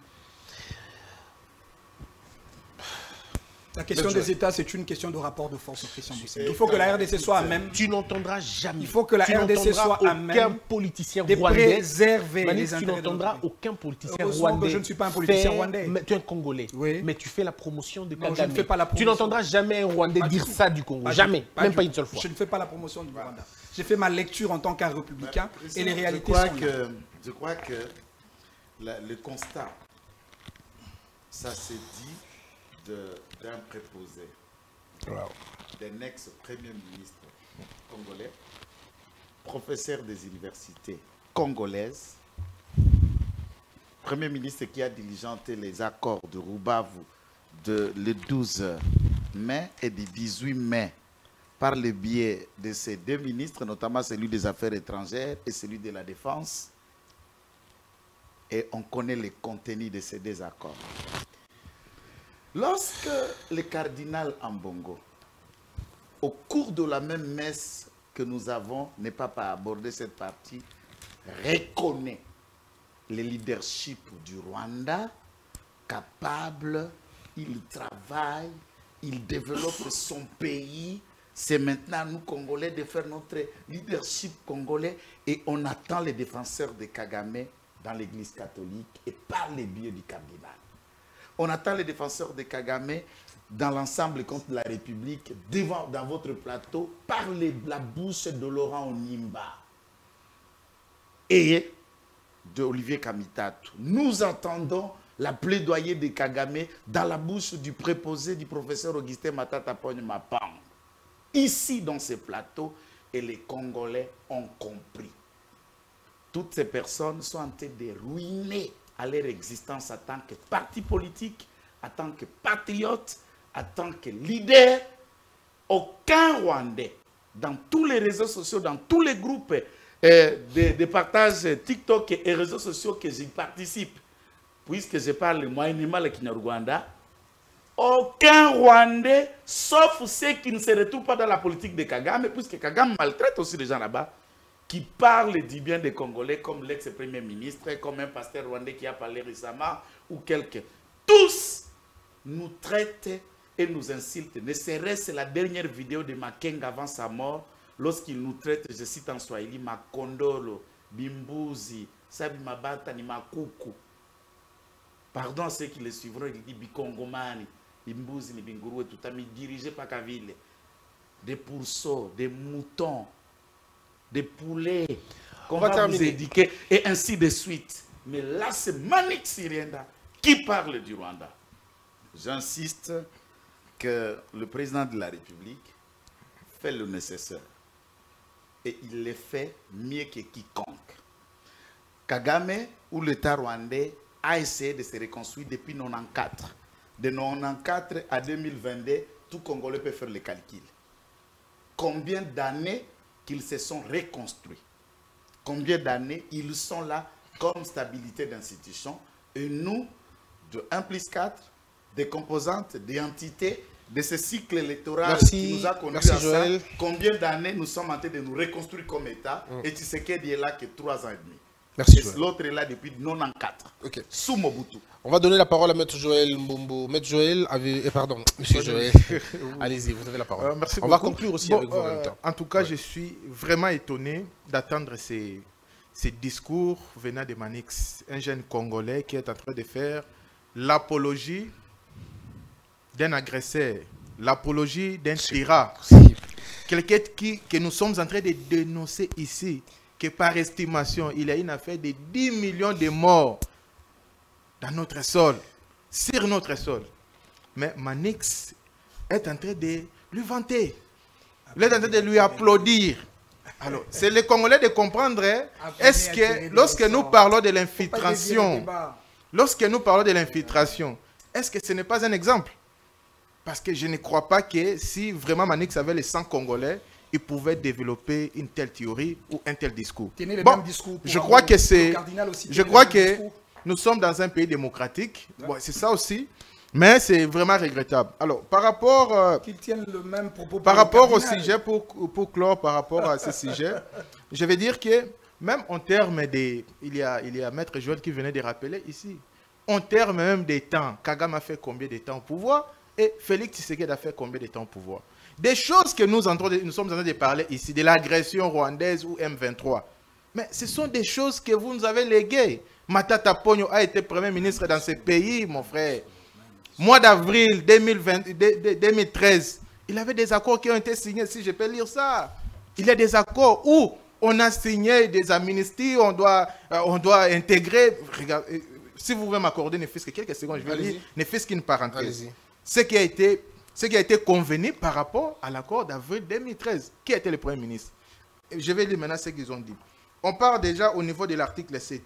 La question des États, c'est une question de rapport de force au Christian Boussé. Il faut que la R D C soit à même... Tu n'entendras jamais... Il faut que la R D C soit à même... aucun politicien de rwandais... préserver Manix, les tu n'entendras aucun politicien rwandais... que je ne suis pas un politicien faire, rwandais. Mais tu es un Congolais. Oui. Mais tu fais la promotion de Kagame. Non, je ne fais pas la promotion. Tu n'entendras jamais un Rwandais pas dire ça du Congo. Pas jamais. Pas même du pas tout. une seule fois. Je ne fais pas la promotion du Rwanda. J'ai fait ma lecture en tant qu'un républicain et les réalités je crois sont que, là. Je crois que la, le constat, ça s'est dit d'un préposé. Wow. D'un ex-premier ministre congolais, professeur des universités congolaises, premier ministre qui a diligenté les accords de Rubavu de le douze mai et du dix-huit mai par le biais de ces deux ministres, notamment celui des Affaires étrangères et celui de la Défense. Et on connaît les contenus de ces deux accords. Lorsque le cardinal Ambongo, au cours de la même messe que nous avons, n'est pas pas abordé cette partie, reconnaît le leadership du Rwanda, capable, il travaille, il développe son pays. C'est maintenant nous, Congolais, de faire notre leadership congolais et on attend les défenseurs de Kagame dans l'église catholique et par les biais du cardinal. On attend les défenseurs de Kagame dans l'ensemble contre la République, devant, dans votre plateau, par les, la bouche de Laurent Onimba et de Olivier Kamitatu. Nous entendons la plaidoyer de Kagame dans la bouche du préposé du professeur Augustin Matata Pogne Mapang. Ici, dans ces plateaux, et les Congolais ont compris. Toutes ces personnes sont en train de ruiner à leur existence en tant que parti politique, en tant que patriote, en tant que leader. Aucun Rwandais, dans tous les réseaux sociaux, dans tous les groupes euh, de, de partage TikTok et réseaux sociaux que j'y participe, puisque je parle moyennement le Kinyarwanda, aucun Rwandais, sauf ceux qui ne se retrouvent pas dans la politique de Kagame, puisque Kagame maltraite aussi les gens là-bas, qui parlent du bien des Congolais, comme l'ex-premier ministre, comme un pasteur rwandais qui a parlé récemment, ou quelqu'un. Tous nous traitent et nous insultent. Ne serait-ce la dernière vidéo de Makenga avant sa mort, lorsqu'il nous traite, je cite en Swahili, Makondolo, Bimbuzi, Sabi Mabata, ni Makuku. Pardon à ceux qui le suivront, il dit Bikongomani, Bimbuzi, ni Binguru, tout ami dirigé par Kavile. Des pourceaux, des moutons, des poulets, qu'on va, va vous éduquer, et ainsi de suite. Mais là, c'est Manix Sirienda qui parle du Rwanda. J'insiste que le président de la République fait le nécessaire. Et il le fait mieux que quiconque. Kagame ou l'État rwandais a essayé de se reconstruire depuis mille neuf cent quatre-vingt-quatorze. De mille neuf cent quatre-vingt-quatorze à deux mille vingt-deux, tout Congolais peut faire le calcul. Combien d'années qu'ils se sont reconstruits? Combien d'années ils sont là comme stabilité d'institution? Et nous, de un plus quatre, des composantes, des entités, de ce cycle électoral merci, qui nous a conduits merci à Joël. ça, combien d'années nous sommes en train de nous reconstruire comme État, mm. et Tshisekedi est là que trois ans et demi. Merci Joël. L'autre est là depuis mille neuf cent quatre-vingt-quatorze, okay. sous Mobutu. On va donner la parole à Maître Joël Mbombo. Maître Joël, avait... eh, pardon, Monsieur Joël, allez-y, vous avez la parole. Euh, merci On beaucoup. va conclure aussi bon, avec vous en euh, même temps. En tout cas, ouais. je suis vraiment étonné d'attendre ces, ces discours venant de Manix, un jeune Congolais qui est en train de faire l'apologie d'un agresseur, l'apologie d'un tyran, quelqu'un qui, que nous sommes en train de dénoncer ici, que par estimation, il y a une affaire de dix millions de morts dans notre sol, sur notre sol. Mais Manix est en train de lui vanter, il est en train de lui applaudir. Alors, c'est les Congolais de comprendre, est-ce que lorsque nous parlons de l'infiltration, lorsque nous parlons de l'infiltration, est-ce que ce n'est pas un exemple? Parce que je ne crois pas que si vraiment Manix avait les sang congolais, il pouvait développer une telle théorie ou un tel discours. Le bon, même discours je crois que c'est, je crois que discours. Nous sommes dans un pays démocratique. Ouais. Bon, c'est ça aussi, mais c'est vraiment regrettable. Alors, par rapport, euh, qu'ils tiennent le même propos par rapport au sujet, pour pour clore par rapport à ce sujet, je vais dire que même en termes des, il y a il y a Maître Joël qui venait de rappeler ici, en termes même des temps, Kagame a fait combien de temps au pouvoir? Et Félix Tshisekedi a fait combien de temps au pouvoir? Des choses que nous, de, nous sommes en train de parler ici, de l'agression rwandaise ou M vingt-trois. Mais ce sont des choses que vous nous avez léguées. Matata Ponyo a été Premier ministre dans ce pays, mon frère. Mois d'avril deux mille treize, il avait des accords qui ont été signés, si je peux lire ça. Il y a des accords où on a signé des amnisties, on doit, euh, on doit intégrer... Regarde, si vous voulez m'accorder, ne fût-ce que quelques secondes, je vais lire, ne fût-ce qu'une parenthèse. Ce qui a été, ce qui a été convenu par rapport à l'accord d'avril deux mille treize. Qui était le Premier ministre? Je vais lire maintenant ce qu'ils ont dit. On part déjà au niveau de l'article sept.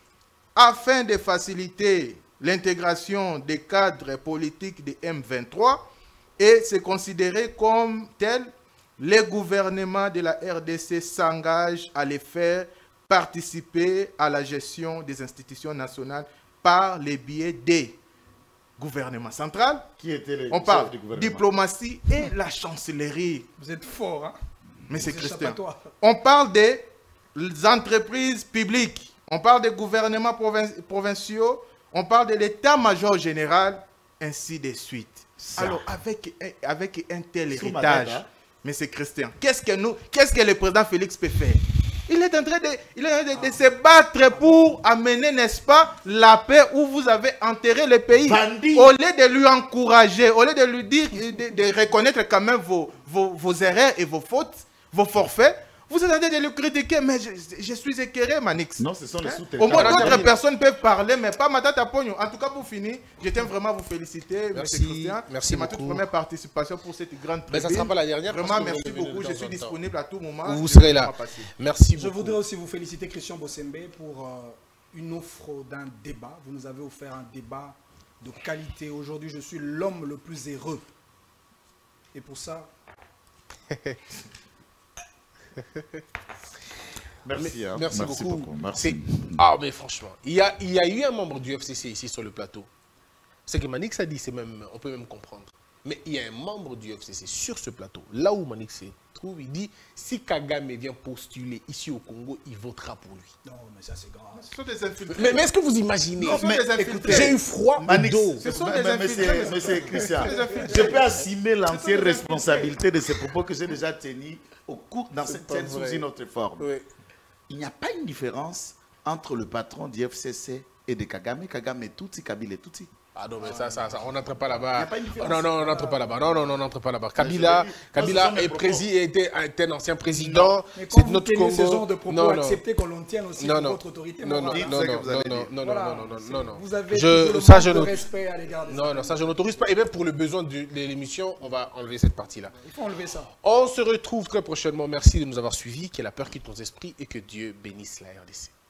Afin de faciliter l'intégration des cadres politiques de M vingt-trois et se considérer comme tel, les gouvernements de la R D C s'engagent à les faire participer à la gestion des institutions nationales par les biais des gouvernement central, qui était le on parle diplomatie et la chancellerie. Vous êtes fort, hein? Mais c'est Christian. On parle des entreprises publiques, on parle des gouvernements provin provinciaux, on parle de l'état-major général, ainsi de suite. Ça. Alors, avec, avec un tel Sous héritage, hein? Mais c'est Christian. Qu'est-ce que nous, qu'est-ce que le président Félix peut faire? Il est en train de, il est en train de, de se battre pour amener, n'est-ce pas, la paix où vous avez enterré le pays. Bandit. Au lieu de lui encourager, au lieu de lui dire, de, de reconnaître quand même vos, vos, vos erreurs et vos fautes, vos forfaits, vous êtes en train de le critiquer, mais je, je suis écœuré, Manix. Non, ce sont les sous-traitants. Au moins, d'autres personnes peuvent parler, mais pas Matata Ponyo. En tout cas, pour finir, je tiens vraiment à vous féliciter, merci, M. Christian. Merci beaucoup. C'est ma toute première participation pour cette grande tribune. Mais ça ne sera pas la dernière. Vraiment, merci beaucoup. Je suis disponible à tout moment. Vous serez là. Merci beaucoup. Je voudrais aussi vous féliciter, Christian Bossembe, pour euh, une offre d'un débat. Vous nous avez offert un débat de qualité. Aujourd'hui, je suis l'homme le plus heureux. Et pour ça... Merci, hein. merci, merci beaucoup. beaucoup. Merci. Ah, mais franchement, il y, a, il y a eu un membre du F C C ici sur le plateau. Ce que Manix a dit, même, on peut même comprendre. Mais il y a un membre du F C C sur ce plateau, là où Manix se trouve, il dit si Kagame vient postuler ici au Congo, il votera pour lui. Non, mais ça c'est grave. Ce sont des infiltrés. Mais, mais est-ce que vous imaginez? J'ai eu froid Manix, au dos. Ce sont mais, des infiltrés. Monsieur Christian, je peux assumer l'entière responsabilité de ces propos que j'ai déjà tenus au cours dans cette scène sous une autre forme. Oui. Il n'y a pas une différence entre le patron du F C C et de Kagame. Kagame est Tutsi, Kabila est Tutsi. Ah non, mais ça, ça, ça on n'entre pas là-bas. Non, non, non, on n'entre pas là-bas. Non, non, non, on n'entre pas là-bas. Kabila, Kabila est président, était, était un ancien président. C'est notre Congo. Ce genre de propos, non, non. acceptez qu'on l'en tienne aussi non, pour non. votre autorité. Non, non, non, non, non, non, non, non, voilà. non, non, non, non. Vous avez je, le ça, manque je de ne... respect à l'égard de ça. Non, non, ça, je n'autorise pas. Et même pour le besoin de, de l'émission, on va enlever cette partie-là. Il faut enlever ça. On se retrouve très prochainement. Merci de nous avoir suivis. Que la peur quitte nos esprits et que Dieu bénisse la R D C.